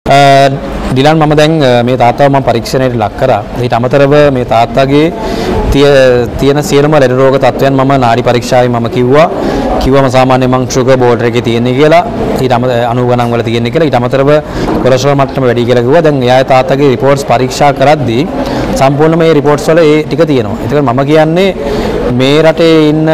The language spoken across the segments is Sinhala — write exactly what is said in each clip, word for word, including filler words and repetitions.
ඩිලන් මම දැන් මේ තාත්තව මම පරීක්ෂණයට ලක් කරා. ඊට අමතරව මේ තාත්තගේ තියෙන සියලුම ලෙඩ රෝග තත්ත්වයන් මම නාඩි පරීක්ෂාවේ මම කිව්වා. කිව්වම සාමාන්‍ය මං ෂුගර් බෝඩර් එකේ තියෙන්නේ කියලා. ඊට අමතරව අනූ ගණන් වල තියෙන්නේ කියලා. ඊට අමතරව කොලෙස්ටරෝල් මට්ටම වැඩි කියලා කිව්වා. දැන් එයා තාත්තගේ රිපෝට්ස් පරීක්ෂා කරද්දී සම්පූර්ණ මේ රිපෝට්ස් වල ඒ ටික තියෙනවා. ඒකත් මම කියන්නේ මේ රටේ ඉන්න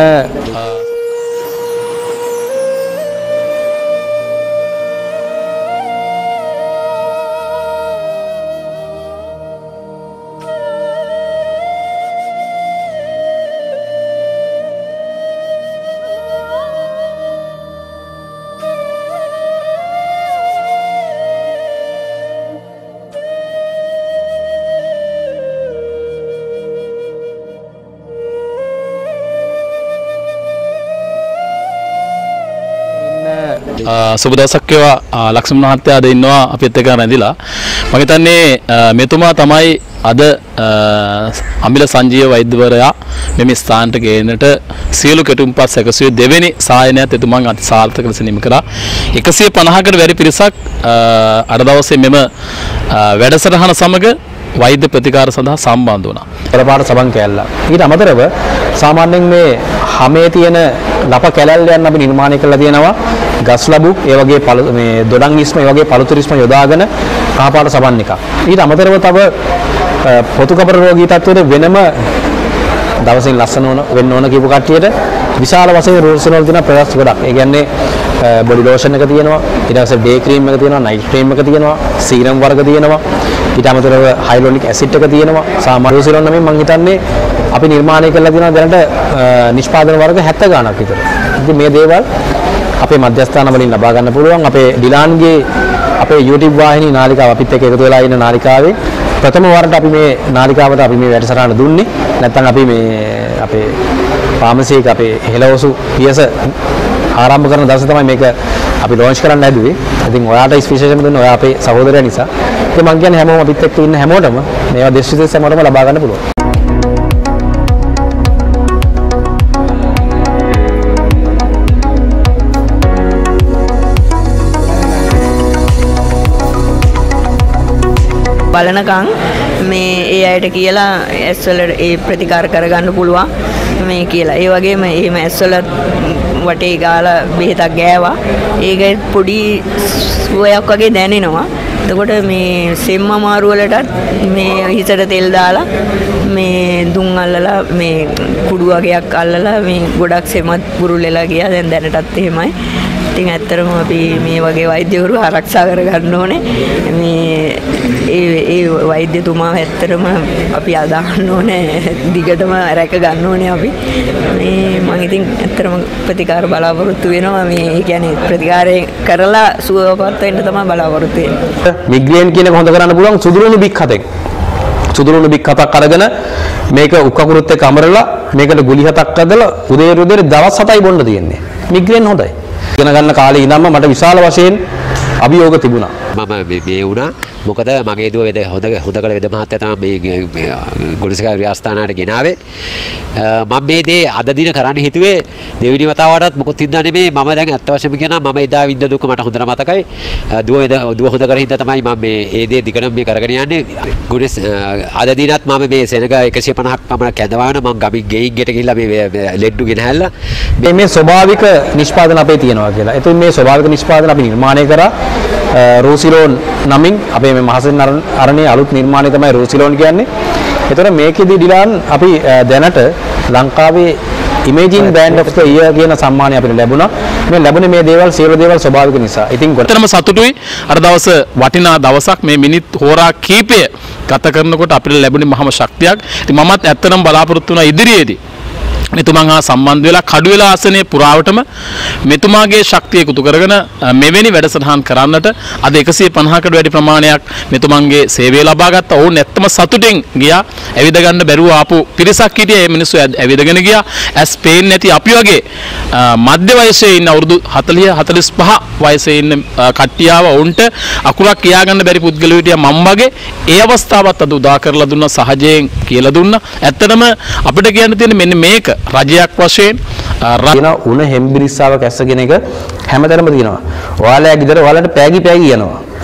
සුබ දවසක් වේවා ලක්ෂ්මන් මහත්තයා අද ඉන්නවා අපිත් එක්ක රැඳිලා මම හිතන්නේ මෙතුමා තමයි අද අමිල සංජීව වෛද්‍යවරයා මෙමි ස්ථානට ගේන්නට සියලු කෙටුම්පත් සැකසුවේ දෙවෙනි සායනයත් එතුමන් අති සාර්ථක ලෙස නිම කරා එකසිය පනහකට වැඩි පිරිසක් අද දවසේ මෙම වැඩසටහන සමග වෛද්‍ය ප්‍රතිකාර සඳහා සම්බන්ධ වුණා. පෙරපාර සබන් කැලලා. ඊට අමතරව සාමාන්‍යයෙන් මේ හැමේ තියෙන ලප කැලැල්ලයන් අපි නිර්මාණය කරලා තියෙනවා. ගස් ලැබු ඒ වගේ මේ දොඩම් ඉස්ම ඒ වගේ පළතුරිස්ම යොදාගෙන කහපාට සබන් එකක්. ඊට අමතරව තව පොතු කපර රෝගී තත්ත්වයට වෙනම දවසින් ලස්සන වෙන්න ඕන කියපු කට්ටියට විශාල වශයෙන් රූල්ස් වල තියෙන ප්‍රොඩක්ට්ස් ගොඩක්. ඒ කියන්නේ බොඩි ලෝෂන් එක තියෙනවා, ඊට පස්සේ ඩේ ක්‍රීම් එක තියෙනවා, නයිට් ක්‍රීම් එක තියෙනවා, සීරම් වර්ග තියෙනවා. ඊට අමතරව හයිලුරොනික් ඇසිඩ් එක තියෙනවා. සාමාන්‍ය රූසිලොන් නම් මම හිතන්නේ අපි නිර්මාණය කරලා තියෙනවා දැනට නිෂ්පාදන වර්ග හැත්තෑ ගාණක් විතර. ඉතින් මේ දේවල් අපේ මධ්‍යස්ථාන වලින් ලබා ගන්න පුළුවන්. අපේ ඩිලාන්ගේ අපේ YouTube වාහිනී නාලිකාව අපිත් එක්ක එකතු වෙලා ඉන්න නාලිකාවේ ප්‍රථම වරට අපි මේ නාලිකාවට අපි මේ වැඩසටහන දුන්නේ. නැත්නම් අපි මේ අපේ ෆාමසි එක අපේ හෙලවසු පියස ආරම්භ කරන දවසේ තමයි මේක අපි ලොන්ච් කරන්න හැදුවේ. ඉතින් ඔයාට විශේෂයෙන්ම දුන්නේ ඔයා අපේ සහෝදරයා නිසා. ඉතින් මම කියන්නේ හැමෝම අපිත් එක්ක ඉන්න හැමෝටම මේවා දෙස් විදෙස් හැමෝටම ලබා ගන්න පුළුවන්. බලනකම් මේ ඒ අයට කියලා ඇස් වල ඒ ප්‍රතිකාර කරගන්න පුළුවන් මේ කියලා. ඒ වගේම එහෙම ඇස් වල වටේ ගාලා බෙහෙතක් ගෑවා. ඒක පොඩි සුවයක් වගේ දැනෙනවා. එතකොට මේ සෙම්ම අමාරු වලටත් මේ හිසට තෙල් දාලා මේ දුම් අල්ලලා මේ කුඩු වගේක් අල්ලලා මේ ගොඩක් සෙමත් පුරුල්ලලා ගියා. දැන් දැනටත් එහෙමයි. ඉතින් ඇත්තටම අපි මේ වගේ වෛද්‍යවරු ආරක්ෂා කරගන්න ඕනේ. මේ ඒ ඒ වෛද්‍යතුමාව ඇත්තටම අපි අදහන්න ඕනේ. දිගටම රැක ගන්න ඕනේ අපි. මේ මම ඉතින් ඇත්තටම ප්‍රතිකාර බලාපොරොත්තු වෙනවා. මේ ඒ කියන්නේ ප්‍රතිකාරය කරලා සුවපත් වෙන්න තමයි බලාපොරොත්තු වෙන්නේ. මිග්‍රේන් කියන එක හොඳ කරන්න පුළුවන් සුදුරුණු බික් හතෙන්. සුදුරුණු බික් හතක් අරගෙන මේක උක්කකුරුත් එක්ක අමරලා මේකට ගුලි හතක් අදලා උදේ උදේ දවස් හතයි බොන්න තියෙන්නේ. මිග්‍රේන් හොඳයි. ඉගෙන ගන්න කාලේ ඉඳන්ම මට විශාල වශයෙන් අභියෝග තිබුණා. මම මේ වුණා මොකද මගේ දුව වෙද හොඳ හොඳ කළ වෙද මහත්තයා තමයි මේ ගුලිසකා විහාරස්ථානයට ගෙනාවේ. මම මේ දේ අද දින කරන්න හිතුවේ දෙවෙනි වතාවටත් මොකොත් හින්දා නෙමෙයි. මම දැන් අත්ත වශයෙන්ම කියනවා මම එදා විඳ දුක මට හොඳට මතකයි. දුව වෙද දුව හොඳ කරගෙන හින්දා තමයි මම මේ ඒ දේ දිගටම මේ කරගෙන යන්නේ. ගුලිස් අද දිනත් මම මේ සෙනග එකසිය පනහක් පමණ කැඳවාගෙන මම ගමින් ගෙයින් ගෙට ගිහිල්ලා මේ ලෙඩ්ඩු ගෙනහැල්ලා මේ මේ ස්වභාවික නිෂ්පාදන අපේ තියෙනවා කියලා. ඒතුන් මේ ස්වභාවික නිෂ්පාදන අපි නිර්මාණය කරා රෝසිලෝන් නමින් අපේ මේ මහසෙන් අරණේ අලුත් නිර්මාණය තමයි රෝසිලෝන් කියන්නේ. ඒතර මේකෙදි ඩිලාන් අපි දැනට ලංකාවේ imagine brand of the year කියන සම්මානය අපිට ලැබුණා. මේ ලැබුණේ මේ දේවල් සියලු දේවල් ස්වභාවික නිසා. ඉතින් ගොඩටම සතුටුයි. අර දවස වටිනා දවසක් මේ මිනිත් හෝරා කීපය ගත කරනකොට අපිට ලැබුණේ මහම ශක්තියක්. ඉතින් මමත් ඇත්තටම බලාපොරොත්තු වුණා ඉදිරියේදී මෙතුමන් හා සම්බන්ධ වෙලා කඩුවෙල ආසනයේ පුරාවටම මෙතුමාගේ ශක්තිය එකතු කරගෙන මෙවැනි වැඩසටහන් කරන්නට අද එකසිය පනහකට වැඩි ප්‍රමාණයක් මෙතුමන්ගේ සේවය ලබා ගත්තා. ඔවුන් නැත්තම සතුටින් ගියා. ඇවිද ගන්න බැරුව ආපු පිරිසක් හිටියේ. මේ මිනිස්සු ඇවිදගෙන ගියා. ඇස් පේන්නේ නැති අපි වගේ මධ්‍ය වයසේ ඉන්න අවුරුදු හතළිහ හතළිස් පහ වයසේ ඉන්න කට්ටියව උන්ට අකුරක් කියා ගන්න බැරි පුද්ගලයෝ හිටියා මම වගේ. ඒ අවස්ථාවත් අද උදා කරලා දුන්නා. සහජයෙන් කියලා දුන්නා. ඇත්තටම අපිට කියන්න තියෙන්නේ මෙන්න මේක රජයක් වශයෙන් රජන උණ හෙම්බිරිස්සාව කැස්සගෙන එක හැමතැනම තියෙනවා. ඔයාලා ගෙදර ඔයාලට පෑගි පෑගි යනවා.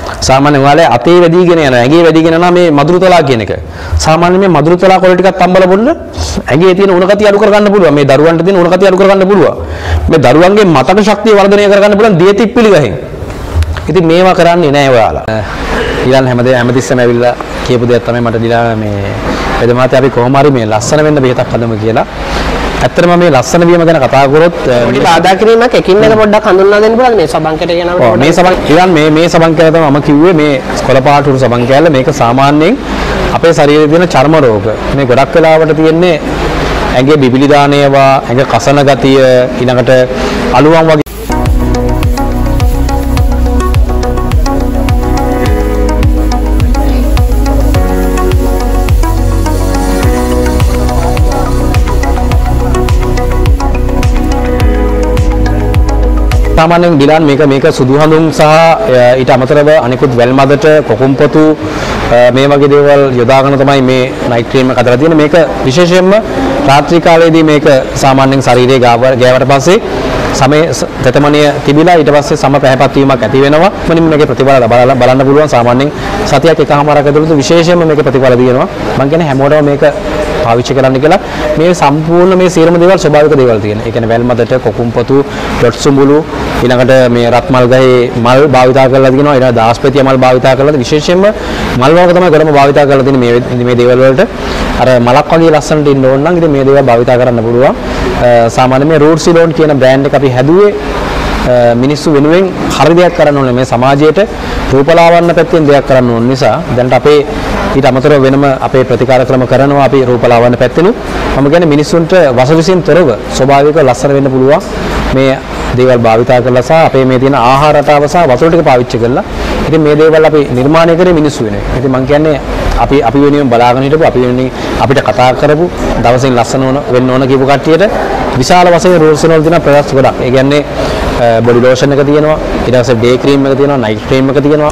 සාමාන්‍යයෙන් ඔයාලා අතේ වැඩිගෙන යන ඇඟේ වැඩිගෙන යනවා මේ මදුරුතලා කියන එක. සාමාන්‍යයෙන් මේ මදුරුතලා කොළ ටිකක් තම්බලා බොන්න ඇඟේ තියෙන උණ ගතිය අඩු කරගන්න පුළුවන්. මේ දරුවන්ට තියෙන උණ ගතිය අඩු කරගන්න පුළුවන්. මේ දරුවන්ගේ මතක ශක්තිය වර්ධනය කරගන්න පුළුවන් දියතිප්පිලි ගහෙන්. ඉතින් මේවා කරන්නේ නැහැ ඔයාලා. ඊළඟ හැමදේ හැමතිස්සෙම ඇවිල්ලා කියපු දෙයක් තමයි මට දිලා මේ වෙද මාතේ අපි කොහොම හරි මේ ලස්සන වෙන්න බෙහෙතක් හදමු කියලා. ඇත්තටම මේ ලස්සන වීම ගැන කතා කරොත් මේ බාධා කිරීමක් එකින් එක පොඩ්ඩක් හඳුන්වා දෙන්න පුළුවන් මේ සබන්කට යනකොට. ඔව් මේ සබන් ඊළඟ මේ මේ සබන් කෑල්ල තමයි මම කිව්වේ මේ කොළපාටුරු සබන් කෑල්ල. මේක සාමාන්‍යයෙන් අපේ ශරීරයේ තියෙන චර්ම රෝග. මේ ගොඩක් වෙලාවට තියෙන්නේ ඇඟේ බිබිලි දාන ඒවා, ඇඟ කසන ගතිය, ඊළඟට අලුවන් වගේ සාමාන්‍යයෙන් ගිලන් මේක මේක සුදු හඳුන් සහ ඊට අමතරව අනිකුත් වැල් මදට කොකුම්පතු මේ වගේ දේවල් යොදාගෙන තමයි මේ නයිට් ක්‍රීම් එක හදලා තියෙන්නේ. මේක විශේෂයෙන්ම රාත්‍රී කාලයේදී මේක සාමාන්‍යයෙන් ශරීරයේ ගෑවට පස්සේ සමේ තෙතමනිය තිබිලා ඊට පස්සේ සම පැහැපත් වීමක් ඇති වෙනවා. මොනින් මේකේ ප්‍රතිඵල බලන්න බලන්න පුළුවන්. සාමාන්‍යයෙන් සතියක් එකමාරක් ඇතුළත විශේෂයෙන්ම මේකේ ප්‍රතිඵල දිනනවා. මම කියන්නේ හැමෝටම මේක පාවිච්චි කරන්න කියලා. මේ සම්පූර්ණ මේ සියලුම දේවල් ස්වභාවික දේවල් තියෙන. ඒ කියන්නේ වැල් මදට කොකුම්පතු, ඩොට් සුඹුලු, ඊළඟට මේ රත් මල් ගහේ මල් භාවිතා කරලා තියෙනවා. ඊළඟ දාස්පතිය මල් භාවිතා කරලා විශේෂයෙන්ම මල් වර්ග තමයි ගොඩම භාවිතා කරලා තියෙන්නේ මේ මේ දේවල් වලට. අර මලක් වගේ ලස්සනට ඉන්න ඕන නම් ඉතින් මේ දේවල් භාවිතා කරන්න පුළුවන්. සාමාන්‍යයෙන් මේ රූට් සිලෝන් කියන බ්‍රෑන්ඩ් එක අපි හැදුවේ මිනිස්සු වෙනුවෙන් හරි දෙයක් කරන්න ඕනේ. මේ සමාජයට රූපලාවන්‍ය පැත්තෙන් දෙයක් කරන්න ඕන නිසා දැන් අපේ ඊට අමතරව වෙනම අපේ ප්‍රතිකාර ක්‍රම කරනවා අපි රූපලාවන්‍ය පැත්තෙනු. මම කියන්නේ මිනිස්සුන්ට වසවිසින් තොරව ස්වභාවිකව ලස්සන වෙන්න පුළුවන් මේ දේවල් භාවිතා කරලා සහ අපේ මේ තියෙන ආහාර රටාව සහ වතුර ටික පාවිච්චි කරලා. ඉතින් මේ දේවල් අපි නිර්මාණය කරේ මිනිස්සු වෙනුවෙන්. ඉතින් මම කියන්නේ අපි අපි වෙනුවෙන් බලාගෙන හිටපු අපි වෙනුවෙන් අපිට කතා කරපු දවසින් ලස්සන ඕන වෙන්න ඕන කියපු කට්ටියට විශාල වශයෙන් රෝල්ස් වල තියෙන ප්‍රොඩක්ට්ස් ගොඩක්. ඒ කියන්නේ බොඩි ලෝෂන් එක තියෙනවා, ඊට පස්සේ ඩේ ක්‍රීම් එක තියෙනවා, නයිට් ක්‍රීම් එක තියෙනවා.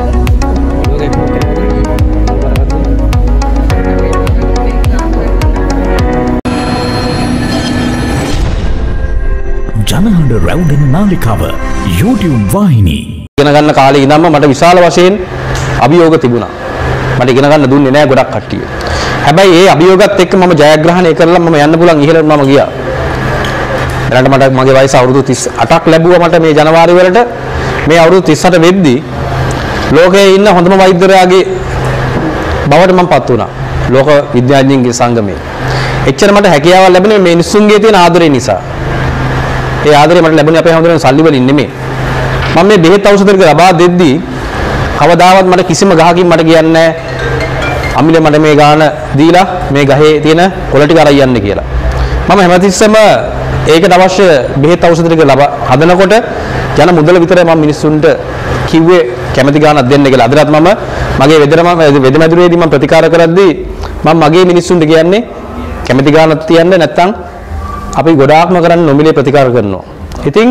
ජනහඬ රැවුඩෙන නාලිකාව YouTube වාහිනී. ඉගෙන ගන්න කාලේ ඉඳන්ම මට විශාල වශයෙන් අභියෝග තිබුණා. මට ඉගෙන ගන්න දුන්නේ නැහැ ගොඩක් කට්ටිය. හැබැයි ඒ අභියෝගات එක්ක මම ජයග්‍රහණය කරලා මම යන්න පුළුවන් ඉහළට මම ගියා. ඊළඟට මට මගේ වයස අවුරුදු තිස් අටක් ලැබුවා මට මේ ජනවාරි වලට. මේ අවුරුදු තිස් අට වෙද්දී ලෝකයේ ඉන්න හොඳම වෛද්‍යවරයාගේ බවට මම පත් වුණා. ලෝක විද්‍යාඥයින්ගේ සංගමේ. එච්චර මට හැකියාවක් ලැබුණේ මේ මිනිස්සුන්ගේ තියෙන ආදරය නිසා. ඒ ආදරය මට ලැබුණේ අපේ හැමෝටම සල්ලි වලින් නෙමෙයි. මම මේ බෙහෙත් ඖෂධ ටික ලබා දෙද්දී කවදාවත් මට කිසිම ගහකින් මට කියන්නේ නැහැ අමිල මට මේ ගාන දීලා මේ ගහේ තියෙන කොළ ටික අරන් යන්න කියලා. මම හැමතිස්සෙම ඒකට අවශ්‍ය බෙහෙත් ඖෂධ ටික ලබා හදනකොට යන මුදල විතරයි මම මිනිස්සුන්ට කිව්වේ කැමැති ගානක් දෙන්න කියලා. අදටත් මම මගේ වෙදරම වෙදමැදුරේදී මම ප්‍රතිකාර කරද්දී මම මගේ මිනිස්සුන්ට කියන්නේ කැමැති ගානක් තියන්න නැත්නම් අපි ගොඩාක්ම කරන්නේ නොමිලේ ප්‍රතිකාර කරනවා. ඉතින්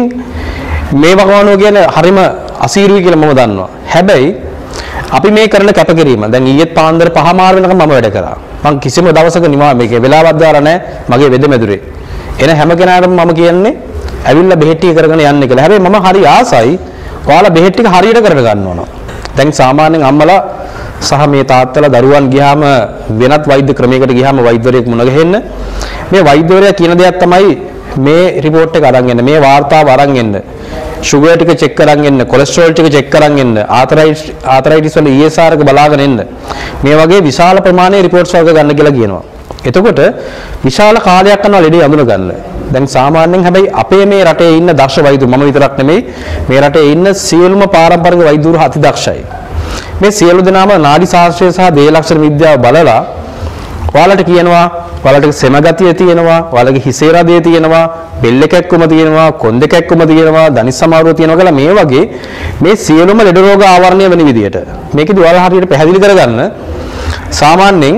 මේ වගවණෝ කියන්නේ හරිම අසීරුයි කියලා මම දන්නවා. හැබැයි අපි මේ කරන කැපකිරීම දැන් ඊයේත් පාන්දර පහ මාර වෙනකම් මම වැඩ කරා. මම කිසිම දවසක නිවා මේකේ වෙලාවක් දාලා නැහැ මගේ වෙදමැදුරේ. එන හැම කෙනාටම මම කියන්නේ ඇවිල්ලා බෙහෙත් ටික කරගෙන යන්න කියලා. හැබැයි මම හරි ආසයි ඔයාලා බෙහෙත් ටික හරියට කරගෙන ගන්න ඕන. දැන් සාමාන්‍යයෙන් අම්මලා සහ මේ තාත්තලා දරුවන් ගියාම වෙනත් වෛද්‍ය ක්‍රමයකට ගියාම වෛද්‍යවරයෙක් මුණ ගැහෙන්න මේ වෛද්‍යවරයා කියන දෙයක් තමයි මේ රිපෝට් එක අරන් එන්න මේ වාර්තාව අරන් එන්න ෂුගර් ටික චෙක් කරන් එන්න කොලෙස්ටරෝල් ටික චෙක් කරන් එන්න ආතරයිටිස් ආතරයිටිස් වල E S R එක බලාගෙන එන්න මේ වගේ විශාල ප්‍රමාණයේ රිපෝට්ස් වර්ග ගන්න කියලා කියනවා. එතකොට විශාල කාලයක් යනවා ලෙඩේ අඳුන ගන්න. දැන් සාමාන්‍යයෙන් හැබැයි අපේ මේ රටේ ඉන්න දක්ෂ වෛද්‍යවරු මම විතරක් නෙමෙයි මේ රටේ ඉන්න සියලුම පාරම්පරික වෛද්‍යවරු අති දක්ෂයි. මේ සියලු දෙනාම නාඩි ශාස්ත්‍රය සහ දේහ ලක්ෂණ විද්‍යාව බලලා ඔයාලට කියනවා ඔයාලට සෙම ගතිය තියෙනවා, ඔයාලගේ හිසේ රදේ තියෙනවා, බෙල්ල කැක්කුම තියෙනවා, කොන්ද කැක්කුම තියෙනවා, දනිස් සමාරුව තියෙනවා කියලා මේ වගේ මේ සියලුම ලෙඩ රෝග ආවරණය වෙන විදියට මේකෙදි ඔයාලා හරියට පැහැදිලි කරගන්න සාමාන්‍යයෙන්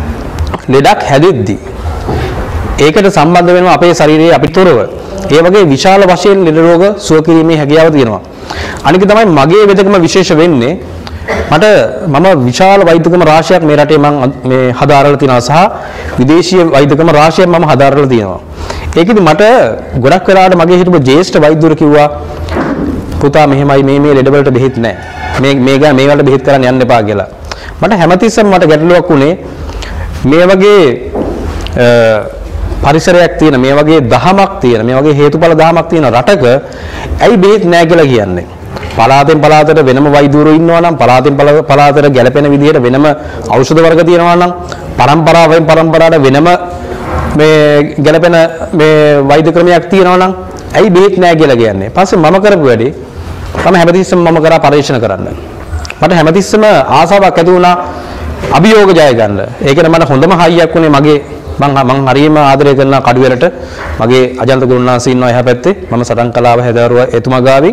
ලෙඩක් හැදෙද්දී ඒකට සම්බන්ධ වෙනවා අපේ ශරීරයේ අපිටතරව ඒ වගේ විශාල වශයෙන් ලෙඩ රෝග සුව කිරීමේ හැකියාව තියෙනවා. අනික තමයි මගේ වෙදකම විශේෂ වෙන්නේ මට මම විශාල වෛද්‍යකම රාශියක් මේ රටේ මම මේ හදාරලා තිනවා සහ විදේශීය වෛද්‍යකම රාශියක් මම හදාරලා තිනවා. ඒකෙදි මට ගොඩක් වෙලාවට මගේ හිටපු ජ්‍යෙෂ්ඨ වෛද්‍යවරු කිව්වා පුතා මෙහෙමයි මේ මේ ලෙඩ වලට බෙහෙත් නැහැ. මේ මේ ගා මේ වලට බෙහෙත් කරන්න යන්න එපා කියලා. මට හැමතිස්සෙම මට ගැටලුවක් උනේ මේ වගේ පරිසරයක් තියෙන මේ වගේ දහමක් තියෙන මේ වගේ හේතුඵල දහමක් තියෙන රටක ඇයි බෙහෙත් නැහැ කියලා කියන්නේ. පළාතෙන් පළාතට වෙනම වෛද්‍යවරු ඉන්නවා නම් පළාතෙන් පළාතට ගැළපෙන විදිහට වෙනම ඖෂධ වර්ග තියෙනවා නම් පරම්පරාවෙන් පරම්පරාවට වෙනම මේ ගැළපෙන මේ වෛද්‍ය ක්‍රමයක් තියෙනවා නම් ඇයි බෙහෙත් නැහැ කියලා කියන්නේ. පස්සේ මම කරපු වැඩේ මම හැමතිස්සෙම මම කරා පරීක්ෂණ කරන්න. මට හැමතිස්සෙම ආසාවක් ඇති වුණා අභියෝග ජය ගන්න. ඒකනේ මට හොඳම හයියක් උනේ මගේ මම මම හරියම ආදරය කරන කඩුවෙලට මගේ අජන්ත ගුරුනාන්සේ ඉන්නවා එහා පැත්තේ. මම සටන් කලාව හැදවරුවා එතුමා ගාවින්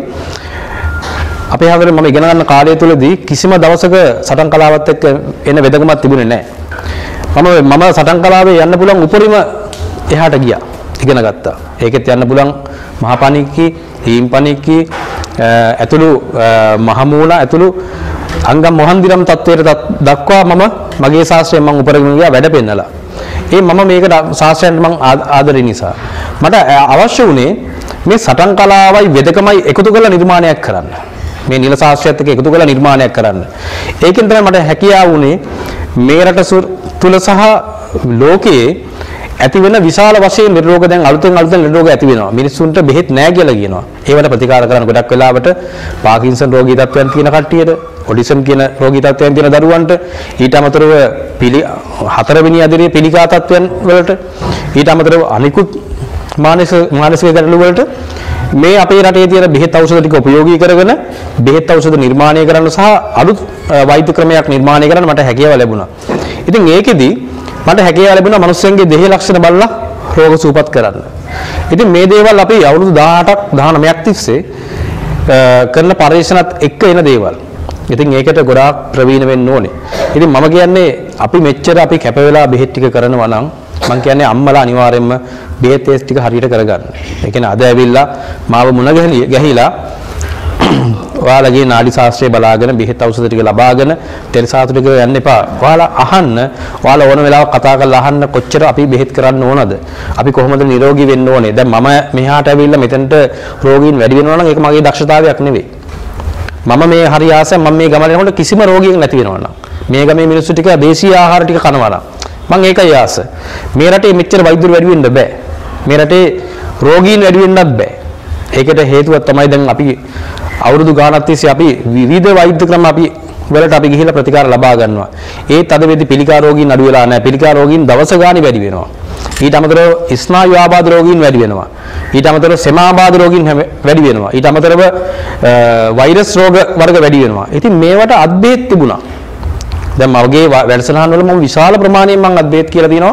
අපේ හැමෝටම මම ඉගෙන ගන්න කාලය තුලදී කිසිම දවසක සටන් කලාවත් එක්ක එන වෙදකමක් තිබුණේ නැහැ. මම මම සටන් කලාවේ යන්න පුළුවන් උපරිම එහාට ගියා. ඉගෙන ගත්තා. ඒකෙත් යන්න පුළුවන් මහපණික්කි, හීම්පණික්කි, ඇතුළු මහමූලා ඇතුළු අංගම් මොහන්දිරම් තත්වයට දක්වා මම මගේ ශාස්ත්‍රයෙන් මම උපරිම ගියා වැඩ පෙන්නලා. ඒ මම මේකට ශාස්ත්‍රයෙන් මම ආදරේ නිසා මට අවශ්‍ය වුණේ මේ සටන් කලාවයි වෙදකමයි එකතු කරලා නිර්මාණයක් කරන්න. මේ නිල ශාස්ත්‍රයත් එක්ක එකතු කරලා නිර්මාණයක් කරන්න. ඒකෙන් තමයි මට හැකියාව වුණේ මේ රට තුල සහ ලෝකයේ ඇති වෙන විශාල වශයෙන් නිරෝග දැන් අලුතෙන් අලුතෙන් නිරෝග ඇති වෙනවා. මිනිස්සුන්ට බෙහෙත් නැහැ කියලා කියනවා. ඒවට ප්‍රතිකාර කරන ගොඩක් වෙලාවට පාකින්සන් රෝගී තත්ත්වයන් තියෙන කට්ටියට, ඔඩිසම් කියන රෝගී තත්ත්වයන් තියෙන දරුවන්ට, ඊට අමතරව පිළි හතරවෙනි අදිරියේ පිළිකා තත්ත්වයන් වලට, ඊට අමතරව අනිකුත් මානසික මානසික ගැටලු වලට මේ අපේ රටේ තියෙන බෙහෙත් ඖෂධ ටික උපයෝගී කරගෙන බෙහෙත් ඖෂධ නිර්මාණය කරන්න සහ අලුත් වෛද්‍ය ක්‍රමයක් නිර්මාණය කරන්න මට හැකියාව ලැබුණා. ඉතින් ඒකෙදි මට හැකියාව ලැබුණා මිනිස්සුන්ගේ දෙහි ලක්ෂණ බලලා රෝග සුවපත් කරන්න. ඉතින් මේ දේවල් අපි අවුරුදු දහඅටක් දහනවයක් තිස්සේ කරන පරිශ්‍රණත් එක්ක එන දේවල්. ඉතින් ඒකට ගොඩාක් ප්‍රවීණ වෙන්න ඕනේ. ඉතින් මම කියන්නේ අපි මෙච්චර අපි කැප වෙලා බෙහෙත් ටික කරනවා නම් මම කියන්නේ අම්මලා අනිවාර්යයෙන්ම බෙහෙත් ඒස් ටික හරියට කරගන්න. ඒ කියන්නේ අද ඇවිල්ලා මාව මුණ ගැහිලා ඔයාලගේ නාඩි ශාස්ත්‍රය බලාගෙන බෙහෙත් ඖෂධ ටික ලබාගෙන තෙල් සාතු ටික යන්න එපා. ඔයාලා අහන්න, ඔයාලා ඕන වෙලාවක කතා කරලා අහන්න කොච්චර අපි බෙහෙත් කරන්න ඕනද? අපි කොහොමද නිරෝගී වෙන්න ඕනේ? දැන් මම මෙහාට ඇවිල්ලා මෙතනට රෝගීන් වැඩි වෙනවා නම් ඒක මගේ දක්ෂතාවයක් නෙවෙයි. මම මේ හරි ආසෙන් මම මේ ගමන යනකොට කිසිම රෝගියෙක් නැති වෙනවා නම් මේ ගමේ මිනිස්සු ටික දේශීය ආහාර ටික කනවා නම් මම ඒකයි ආස. මේ රටේ මෙච්චර වෛද්‍යවරු වැඩි වෙන්න බෑ. මේ රටේ රෝගීන් වැඩි වෙන්නත් බෑ. ඒකට හේතුව තමයි දැන් අපි අවුරුදු ගානක් තිස්සේ අපි විවිධ වෛද්‍ය ක්‍රම අපි වලට අපි ගිහිලා ප්‍රතිකාර ලබා ගන්නවා. ඒත් අද වෙද්දි පිළිකා රෝගීන් අඩු වෙලා නැහැ. පිළිකා රෝගීන් දවස ගානේ වැඩි වෙනවා. ඊට අමතරව ස්නායු ආබාධ රෝගීන් වැඩි වෙනවා. ඊට අමතරව සෙමාබාධ රෝගීන් වැඩි වෙනවා. ඊට අමතරව වෛරස් රෝග වර්ග වැඩි වෙනවා. ඉතින් මේවට අද්භේත් තිබුණා. දැන් මගේ වැඩසටහන් වල මම විශාල ප්‍රමාණයෙන් මම අද්භේත් කියලා දිනවා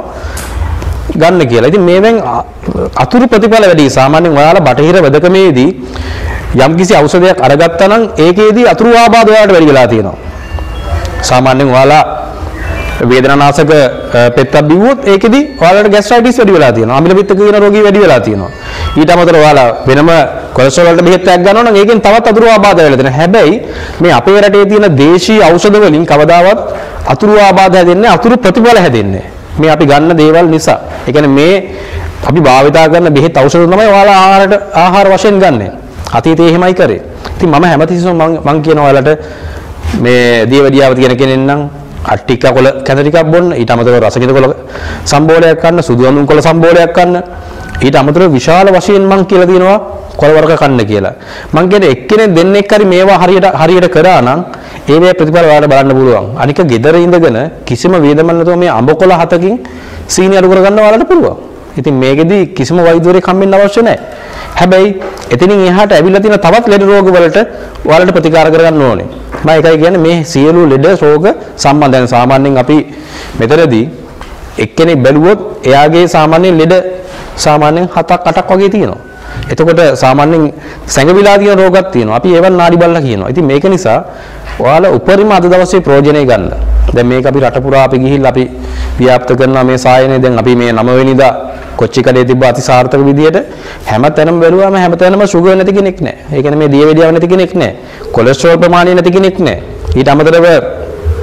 ගන්න කියලා. ඉතින් මේවෙන් අතුරු ප්‍රතිඵල වැඩි. සාමාන්‍යයෙන් ඔයාලා බටහිර වෙදකමේදී යම්කිසි ඖෂධයක් අරගත්තා නම් ඒකේදී අතුරු ආබාධ ඔයාලට වැඩි වෙලා තියෙනවා. සාමාන්‍යයෙන් ඔයාලා වේදනානාශක පෙත්තක් බිව්වොත් ඒකෙදි ඔයාලට ગેස්ට්‍රයිටිස් වැඩි වෙලා තියෙනවා. අමිල පිත්ත කියන රෝගී වැඩි වෙලා තියෙනවා. ඊට අමතරව ඔයාලා වෙනම කොලෙස්ටරෝල් වලට බෙහෙත් එකක් ගන්නවා නම් ඒකෙන් තවත් අතුරු ආබාධ වෙලා තියෙනවා. හැබැයි මේ අපේ රටේ තියෙන දේශීය ඖෂධ වලින් කවදාවත් අතුරු ආබාධ හැදෙන්නේ අතුරු ප්‍රතිඵල හැදෙන්නේ. මේ අපි ගන්න දේවල් නිසා. ඒ කියන්නේ මේ අපි භාවිතා කරන බෙහෙත් ඖෂධ තමයි ඔයාලා ආහාරයට ආහාර වශයෙන් ගන්නෙ. අතීතයේ එහෙමයි කරේ. ඉතින් මම හැමතිස්සෙම මම කියනවා ඔයාලට මේ දියවැඩියාව තියෙන කෙනෙක් නම් අට්ටික කොළ කැඳ ටිකක් බොන්න, ඊට අමතරව රසකිත කොළ සම්බෝලයක් ගන්න, සුදු අඳුන් කොළ සම්බෝලයක් ගන්න, ඊට අමතරව විශාල වශයෙන් මම කියලා දිනවා කොළ වර්ග කන්න කියලා. මම කියන්නේ එක්කෙනෙක් දෙන්නෙක් හරි මේවා හරියට හරියට කරා නම් ඒ වේ ප්‍රතිඵල ඔයාලට බලන්න පුළුවන්. අනික gedara ඉඳගෙන කිසිම වේදමක් නැතුව මේ අඹ කොළ හතකින් සීනි අඩු කරගන්න ඔයාලට පුළුවන්. ඉතින් මේකෙදි කිසිම වෛද්‍යවරයෙක් හම්බෙන්න අවශ්‍ය නැහැ. හැබැයි එතනින් එහාට ඇවිල්ලා තියෙන තවත් ලෙඩ රෝග වලට ඔයාලට ප්‍රතිකාර කරගන්න ඕනේ. මම ඒකයි කියන්නේ මේ සියලු ලෙඩ රෝග සම්බන්ධයෙන් සාමාන්‍යයෙන් අපි මෙතනදී එක්කෙනෙක් බැලුවොත් එයාගේ සාමාන්‍ය ලෙඩ සාමාන්‍යයෙන් හතක් අටක් වගේ තියෙනවා. එතකොට සාමාන්‍යයෙන් සැඟවිලා තියෙන රෝගක් තියෙනවා. අපි ඒවන් නාඩි බලලා කියනවා. ඉතින් මේක නිසා ඔයාලා උපරිම අද දවසේ ප්‍රයෝජනෙ ගන්න. දැන් මේක අපි රට පුරා අපි ගිහිල්ලා අපි ව්‍යාප්ත කරනවා මේ සායනය. දැන් අපි මේ නව වෙනිදා කොච්චිකඩේ තිබ්බ අතිසාර්ථක විදියට හැමතැනම බැලුවාම හැමතැනම සුගර් නැති කෙනෙක් නැහැ. ඒ කියන්නේ මේ දියවැඩියාව නැති කෙනෙක් නැහැ. කොලෙස්ටරෝල් ප්‍රමාණය නැති කෙනෙක් නැහැ. ඊට අමතරව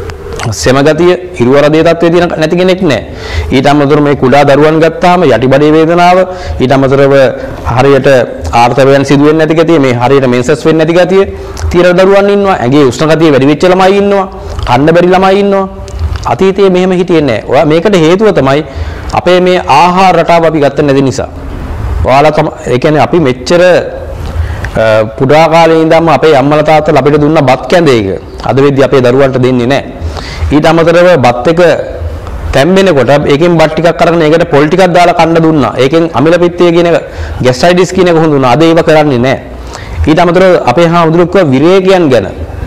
සෙමගතිය ඉරුවරදේ තත්ත්වයේ තියෙන නැති කෙනෙක් නැහැ. ඊට අමතරව මේ කුඩා දරුවන් ගත්තාම යටිබඩේ වේදනාව, ඊට අමතරව හරියට ආර්තවයන් සිදු වෙන්නේ නැති ගතිය, මේ හරියට මෙන්සස් වෙන්නේ නැති ගතිය තියෙන දරුවන් ඉන්නවා. ඇඟේ උෂ්ණ ගතිය වැඩි වෙච්ච ළමයි ඉන්නවා. කන්න බැරි ළමයි ඉන්නවා. අතීතයේ මෙහෙම හිටියේ නැහැ. ඔයා මේකට හේතුව තමයි අපේ මේ ආහාර රටාව අපි ගත්තේ නැති නිසා. ඔයාලා තමයි ඒ කියන්නේ අපි මෙච්චර පුඩා කාලේ ඉඳන්ම අපේ අම්මලා තාත්තලා අපිට දුන්න බත් කැඳේක අද වෙද්දි අපේ දරුවන්ට දෙන්නේ නැහැ. ඊට අමතරව බත් එක තැම්බෙනකොට ඒකෙන් බත් ටිකක් අරගෙන ඒකට පොල් ටිකක් දාලා කන්න දුන්නා. ඒකෙන් අමිල පිත්තය කියන එක ગેස්ට්‍රයිටිස් කියන එක හොඳුනා. අද ඒව කරන්නේ නැහැ. ඊට අමතරව අපේ හාමුදුරුවෝ කිව්වා විරේකයන් ගැන.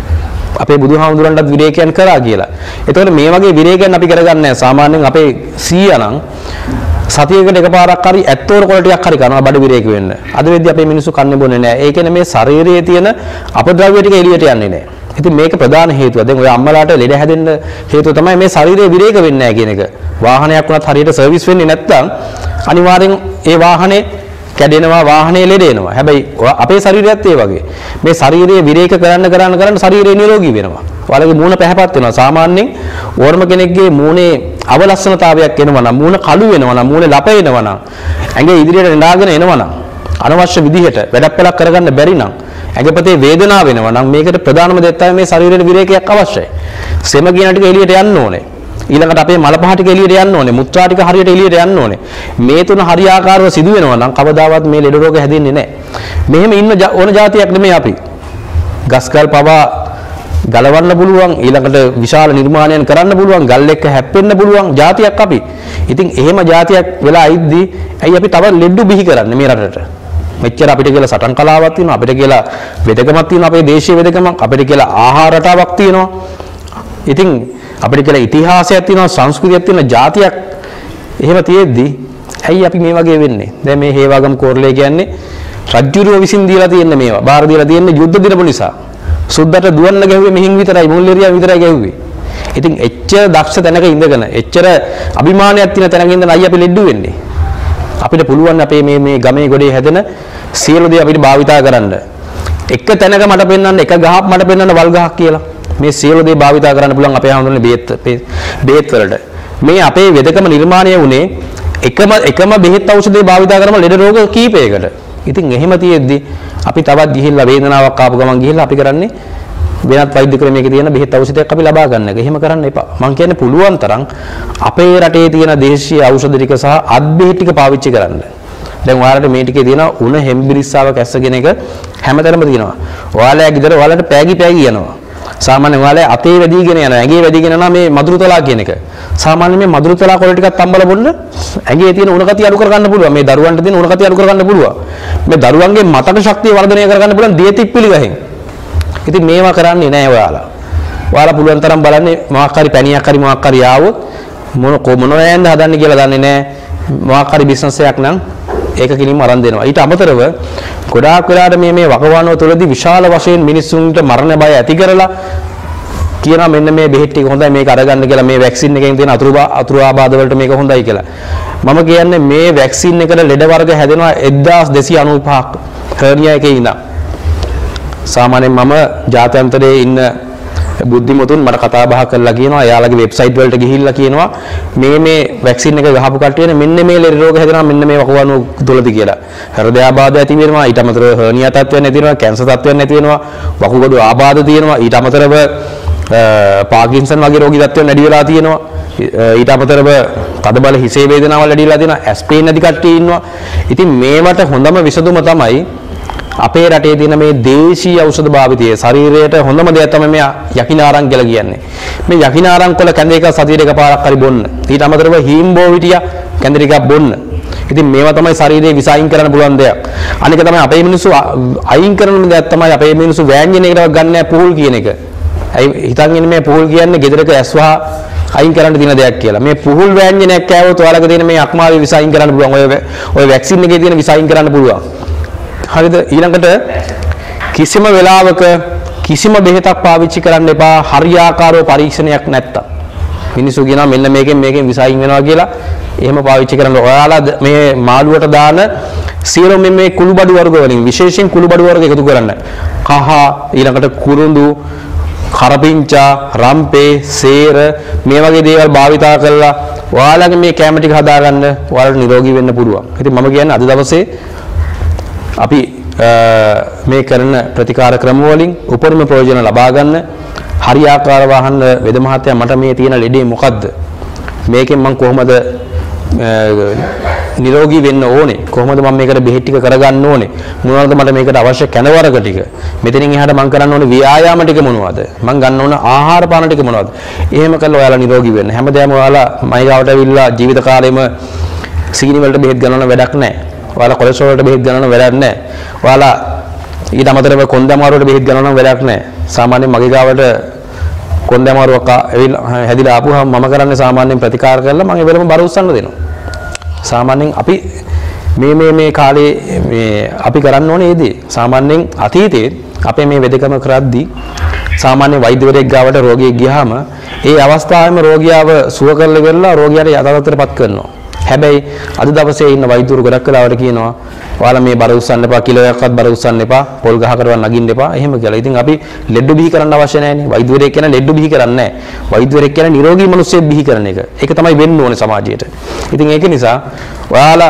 අපේ බුදුහාමුදුරන්ටත් විරේකයන් කරා කියලා. එතකොට මේ වගේ විරේකයන් අපි කරගන්නේ නැහැ. සාමාන්‍යයෙන් අපේ සීයා නම් සතියකට එකපාරක් හරි ඇත්තෝර කොළ ටිකක් හරි කරනවා බඩ විරේක වෙන්න. අද වෙද්දි අපේ මිනිස්සු කන්නේ බොන්නේ නැහැ. ඒ කියන්නේ මේ ශරීරයේ තියෙන අපද්‍රව්‍ය ටික එළියට යන්නේ නැහැ. ඉතින් මේක ප්‍රධාන හේතුව. දැන් ඔය අම්මලාට ලෙඩ හැදෙන්න හේතුව තමයි මේ ශරීරයේ විරේක වෙන්නේ නැහැ කියන එක. වාහනයක් වුණත් හරියට සර්විස් වෙන්නේ නැත්නම් අනිවාර්යෙන් ඒ වාහනේ කැඩෙනවා, වාහනේ ලෙඩ එනවා. හැබැයි අපේ ශරීරයත් ඒ වගේ. මේ ශරීරයේ විරේක කරන්න කරන්න කරන්න ශරීරය නිරෝගී වෙනවා. ඔයාලගේ මූණ පැහැපත් වෙනවා. සාමාන්‍යයෙන් ඕනම කෙනෙක්ගේ මූණේ අවලස්සනතාවයක් එනවා නම්, මූණ කළු වෙනවා නම්, මූණේ ලප එනවා නම්, ඇඟේ ඉදිරියට නෙඩාගෙන එනවා නම්, අනවශ්‍ය විදිහට වැඩක් පළක් කරගන්න බැරි නම්, ඇඟපතේ වේදනාව වෙනවා නම් මේකට ප්‍රධානම දේ තමයි මේ ශරීරයේ විරේකයක් අවශ්‍යයි. සෙම කියන ටික එළියට යන්න ඕනේ. ඊළඟට අපේ මල පහ ටික එළියට යන්න ඕනේ. මුත්‍රා ටික හරියට එළියට යන්න ඕනේ. මේ තුන හරියාකාරව සිදු වෙනවා නම් කවදාවත් මේ ලෙඩ රෝග හැදෙන්නේ නැහැ. මෙහෙම ඉන්න ඕන જાතියක් නෙමෙයි අපි. ගස්කල් පවා ගලවන්න පුළුවන්, ඊළඟට විශාල නිර්මාණයන් කරන්න පුළුවන්, ගල් එක්ක හැප්පෙන්න පුළුවන් જાතියක් අපි. ඉතින් එහෙම જાතියක් වෙලා ඉද්දී ඇයි අපි තව ලෙඩු බිහි කරන්නේ මේ රටට? මෙච්චර අපිට කියලා සටන් කලාවක් තියෙනවා, අපිට කියලා වෙදකමක් තියෙනවා, අපේ දේශීය වෙදකමක්, අපිට කියලා ආහාර රටාවක් තියෙනවා. ඉතින් අපිට කියලා ඉතිහාසයක් තියෙනවා, සංස්කෘතියක් තියෙන જાතියක් එහෙම තියෙද්දි ඇයි අපි මේ වගේ වෙන්නේ? දැන් මේ හේවාගම් කෝරළේ කියන්නේ රජ්ජුරුව විසින් දීලා තියෙන මේවා. බාර දීලා තියෙන්නේ යුද්ධ දිනපු නිසා. සුද්දට දුවන්න ගැහුවේ මෙහින් විතරයි, මුල්ලේරියා විතරයි ගැහුවේ. ඉතින් එච්චර දක්ෂ තැනක ඉඳගෙන, එච්චර අභිමානයක් තියෙන තැනක ඉඳන් අයියා අපි ලෙඩ වෙන්නේ. අපිට පුළුවන් අපේ මේ මේ ගමේ ගොඩේ හැදෙන සියලු දේ අපිට භාවිතා කරන්න. එක තැනක මට පෙන්වන්න, එක ගහක් මට පෙන්වන්න වල් ගහක් කියලා. මේ සියලු දේ භාවිතා කරන්න පුළුවන් අපේ හඳුනන්නේ බේත් බේත් වලට. මේ අපේ වෙදකම නිර්මාණය වුණේ එකම එකම බෙහෙත් ඖෂධේ භාවිතා කරම ලෙඩ රෝග කීපයකට. ඉතින් එහෙම තියෙද්දි අපි තවත් ගිහිල්ලා වේදනාවක් ආපු ගමන් ගිහිල්ලා අපි කරන්නේ වෙනත් වෛද්‍ය ක්‍රමයක තියෙන බෙහෙත් ඖෂධයක් අපි ලබා ගන්න එක. එහෙම කරන්න එපා. මම කියන්නේ පුළුවන් තරම් අපේ රටේ තියෙන දේශීය ඖෂධ ටික සහ අත් බෙහෙත් ටික පාවිච්චි කරන්න. දැන් ඔයාලට මේ ටිකේ තියෙන උණ හෙම්බිරිස්සාව කැස්ස කියන එක හැමතැනම තියෙනවා. ඔයාලා ගෙදර ඔයාලට පෑගි පෑගි යනවා. සාමාන්‍යයෙන් ඔයාලා අතේ වැඩිගෙන යනවා, ඇඟේ වැඩිගෙන යනවා මේ මధుරතලා කියන එක. සාමාන්‍යයෙන් මේ මధుරතලා කොළ ටිකක් තම්බලා බොන්න ඇඟේ තියෙන උණ ගතිය අඩු කරගන්න පුළුවන්. මේ දරුවන්ට තියෙන උණ ගතිය අඩු කරගන්න පුළුවන්. මේ දරුවන්ගේ මතක ශක්තිය වර්ධනය කරගන්න පුළුවන් දියතිප්පිලි ගහෙන්. ඉතින් මේවා කරන්නේ නැහැ ඔයාලා. ඔයාලා පුළුවන් තරම් බලන්නේ මොකක් හරි පැණියක් හරි මොකක් හරි ආවොත් මොන මොනවා යන්න හදන්නේ කියලා දන්නේ නැහැ. මොකක් හරි බිස්නස් එකක් නම් ඒක කිලින්ම අරන් දෙනවා. ඊට අමතරව ගොඩාක් වෙලාවට මේ මේ වකවානුව තුළදී විශාල වශයෙන් මිනිස්සුන්ට මරණ බය ඇති කරලා කියනවා මෙන්න මේ බෙහෙත් ටික හොඳයි මේක අරගන්න කියලා, මේ වැක්සින් එකෙන් තියෙන අතුරු අතුරු ආබාධ වලට මේක හොඳයි කියලා. මම කියන්නේ මේ වැක්සින් එකට ලෙඩ වර්ග හැදෙනවා එක්දාස් දෙසිය අනූපහක් හර්නියා එකේ ඉඳන්. සාමාන්‍යයෙන් මම ජාත්‍යන්තරයේ ඉන්න බුද්ධිමතුන් මට කතා බහ කරලා කියනවා, එයාලගේ වෙබ්සයිට් වලට ගිහිල්ලා කියනවා මේ මේ වැක්සින් එක ගහපු කට්ටියනේ මෙන්න මේ ලෙඩ රෝග හැදෙනවා මෙන්න මේ වකවානුව තුළදී කියලා. හෘදයාබාධ ඇති වෙනවා, ඊට අමතරව හර්නියා තත්ත්වයක් නැති වෙනවා, කැන්සර් තත්ත්වයක් නැති වෙනවා, වකුගඩු ආබාධ තියෙනවා, ඊට අමතරව පාකින්සන් වගේ රෝගී තත්ත්වයන් වැඩි වෙලා තියෙනවා. ඊට අමතරව තදබල හිසේ වේදනාවල් වැඩි වෙලා තියෙනවා, ඇස්පේන් නැති කට්ටිය ඉන්නවා. ඉතින් මේවට හොඳම විසඳුම තමයි අපේ රටේ තියෙන මේ දේශීය ඖෂධ භාවිතය. ශරීරයට හොඳම දෙයක් තමයි මේ යකිනාරං කියලා කියන්නේ. මේ යකිනාරං කොළ කැඳ එක සතියට එකපාරක් හරි බොන්න. ඊට අමතරව හීම්බෝවිටියා කැඳ ටිකක් බොන්න. ඉතින් මේවා තමයි ශරීරයේ විස අයින් කරන්න පුළුවන් දෙයක්. අනික තමයි අපේ මිනිස්සු අයින් කරන දෙයක් තමයි අපේ මිනිස්සු වෑංජනයකට ගන්න නැහැ පුහුල් කියන එක. අයි හිතන් ඉන්නේ මේ පුහුල් කියන්නේ ගෙදරක ඇස්වහ අයින් කරන්න දින දෙයක් කියලා. මේ පුහුල් වෑංජනයක් කෑවොත් ඔයාලගේ තියෙන මේ අක්මාවේ විස අයින් කරන්න පුළුවන්. ඔය ඔය වැක්සින් එකේ තියෙන විස අයින් කරන්න පුළුවන්. හරිද? ඊළඟට කිසිම වෙලාවක කිසිම බෙහෙතක් පාවිච්චි කරන්න එපා හරියාකාරව පරීක්ෂණයක් නැත්තම්. මිනිස්සු කියනවා මෙන්න මේකෙන් මේකෙන් විස අයින් වෙනවා කියලා. එහෙම පාවිච්චි කරන්න. ඔයාලා මේ මාළුවට දාන සියලු මේ කුළුබඩු වර්ග වලින් විශේෂයෙන් කුළුබඩු වර්ග එකතු කරන්න. කහ, ඊළඟට කුරුඳු, කරපිංචා, රම්පේ, සේර මේ වගේ දේවල් භාවිතා කරලා ඔයාලගේ මේ කැම ටික හදාගන්න ඔයාලට නිරෝගී වෙන්න පුළුවන්. ඉතින් මම කියන්නේ අද දවසේ අපි මේ කරන ප්‍රතිකාර ක්‍රම වලින් උපරිම ප්‍රයෝජන ලබා ගන්න හරියාකාරව අහන්න වෙද මහත්තයා මට මේ තියෙන ලෙඩේ මොකද්ද? මේකෙන් මම කොහොමද නිරෝගී වෙන්න ඕනේ? කොහොමද මම මේකට බෙහෙත් ටික කරගන්න ඕනේ? මොනවද මට මේකට අවශ්‍ය කැනවරක ටික? මෙතනින් එහාට මම කරන්න ඕනේ ව්‍යායාම ටික මොනවද? මම ගන්න ඕන ආහාර පාන ටික මොනවද? එහෙම කළා ඔයාලා නිරෝගී වෙන්න. හැමදාම ඔයාලා මයි ගාවට ඇවිල්ලා ජීවිත කාලෙම සීනි වලට බෙහෙත් ගන්නවන වැඩක් නැහැ. ඔයාලා කොලෙස්ටරෝල් වලට බෙහෙත් ගන්නවන වැඩක් නැහැ. ඔයාලා ඊට අමතරව කොන්ද අමාරුවට බෙහෙත් ගන්නවන වැඩක් නැහැ. සාමාන්‍යයෙන් මගේ ගාවට කොන්ද අමාරුවක් ඇවිල්ලා හැදිලා ආපුවාම මම කරන්නේ සාමාන්‍යයෙන් ප්‍රතිකාර කරලා මම ඒ වෙලම බර උස්සන්න දෙනවා. සාමාන්‍යයෙන් අපි මේ මේ මේ කාලේ මේ අපි කරන්න ඕනේ ඒ දේ. සාමාන්‍යයෙන් අතීතයේ අපේ මේ වෙදකම කරද්දී සාමාන්‍ය වෛද්‍යවරයෙක් ගාවට රෝගියෙක් ගියාම ඒ අවස්ථාවේම රෝගියාව සුව කරලා ඉවරලා රෝගියාට යථාර්ථයටපත් කරනවා. හැබැයි අද දවසේ ඉන්න වෛද්‍යවරු ගොඩක් වෙලාවට කියනවා ඔයාලා මේ බර උස්සන්න එපා, කිලෝයක්වත් බර උස්සන්න එපා, පොල් ගහකටවත් නගින්න එපා එහෙම කියලා. ඉතින් අපි ලෙඩ බිහි කරන්න අවශ්‍ය නැහැනේ. වෛද්‍යවරයෙක් කියන ලෙඩ බිහි කරන්නේ නැහැ. වෛද්‍යවරයෙක් කියන නිරෝගී මිනිස්සෙක් බිහි කරන එක. ඒක තමයි වෙන්න ඕනේ සමාජයට. ඉතින් ඒක නිසා ඔයාලා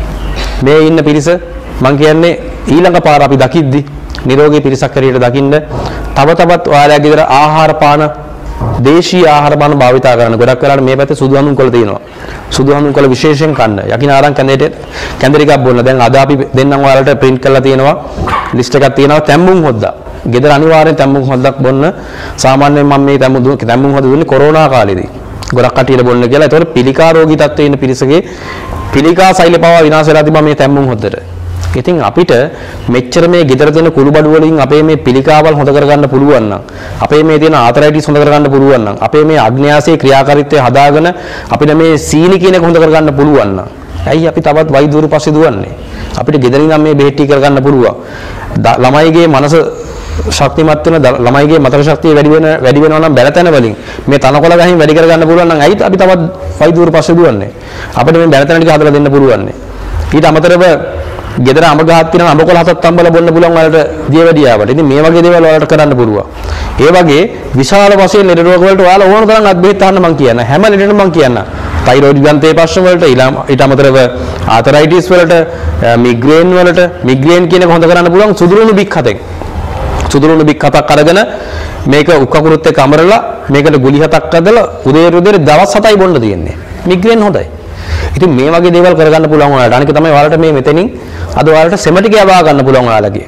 මේ ඉන්න පිරිස මම කියන්නේ ඊළඟ පාර අපි දකිද්දි නිරෝගී පිරිසක් හැටියට දකින්න තව තවත් ඔයාලගේ ගෙදර ආහාර පාන දේශීය ආහාර පාන භාවිතා කරන ගොඩක් වෙලාවට මේ පැත්තේ සුදු හඳුන් කොළ තියෙනවා. සුදු හඳුන් කොළ විශේෂයෙන් කන්න. යකිනාරම් කැඳේට කැඳරි එකක් බොන්න. දැන් අද අපි දෙන්නම් ඔයාලට print කරලා තියෙනවා. ලිස්ට් එකක් තියෙනවා තැම්බුම් හොද්දා. ගෙදර අනිවාර්යෙන් තැම්බුම් හොද්දක් බොන්න. සාමාන්‍යයෙන් මම මේ තැම්බුම් තැම්බුම් හොද්ද දුන්නේ කොරෝනා කාලේදී. ගොඩක් කටියට බොන්න කියලා. ඒතකොට පිළිකා රෝගී තත්ත්වයේ ඉන්න පිරිසගේ පිළිකා සෛල පවා විනාශ වෙලා තිබා මේ තැම්බුම් හොද්දට. ඉතින් අපිට මෙච්චර මේ ගෙදර තියෙන කුළු බඩු වලින් අපේ මේ පිළිකාවල් හොද කරගන්න පුළුවන් නම් අපේ මේ තියෙන ආතරයිටිස් හොද කරගන්න පුළුවන් නම් අපේ මේ අග්න්‍යාසයේ ක්‍රියාකාරීත්වය හදාගෙන අපිට මේ සීනි කියන එක හොද කරගන්න පුළුවන් නම් ඇයි අපි තවත් වෛද්‍යවරු පස්සේ දුවන්නේ? අපිට ගෙදරින් නම් මේ බෙහෙත් ටික කරගන්න පුළුවන්. ළමයිගේ මනස ශක්තිමත් වෙන ළමයිගේ මතක ශක්තිය වැඩි වෙන වැඩි වෙනවා නම් බැලතැන වලින් මේ තනකොළ ගහින් වැඩි කරගන්න පුළුවන් නම් ඇයි අපි තවත් වෛද්‍යවරු පස්සේ දුවන්නේ? අපිට මේ බැලතැන ටික හදලා දෙන්න පුළුවන්. ඊට අමතරව ගෙදර අඹ ගහක් තියෙනවා අඹ කොළ හතක් තම්බලා බොන්න පුළුවන් වලට දියවැඩියාවට. ඉතින් මේ වගේ දේවල් වලට කරන්න පුළුවන්. ඒ වගේ විශාල වශයෙන් ලෙඩ රෝග වලට ඔයාලා ඕන තරම් අත් බෙහෙත් අහන්න මම කියන්න. හැම ලෙඩෙටම මම කියන්න. තයිරොයිඩ් ග්‍රන්ථයේ ප්‍රශ්න වලට ඊට අමතරව ආතරයිටිස් වලට මිග්‍රේන් වලට මිග්‍රේන් කියන එක හොඳ කරන්න පුළුවන් සුදුරුණු බික් හතෙන්. සුදුරුණු බික් හතක් අරගෙන මේක උක් කකුරුත් එක්ක අමරලා මේකට ගුලි හතක් අදලා උදේ උදේ දවස් හතයි බොන්න තියෙන්නේ. මිග්‍රේන් හොඳයි. ඉතින් මේ වගේ දේවල් කරගන්න පුළුවන් ඔයාලට. අනික තමයි ඔයාලට මේ මෙතනින් අද ඔයාලට සෙම ටික යවා ගන්න පුළුවන් ඔයාලගේ.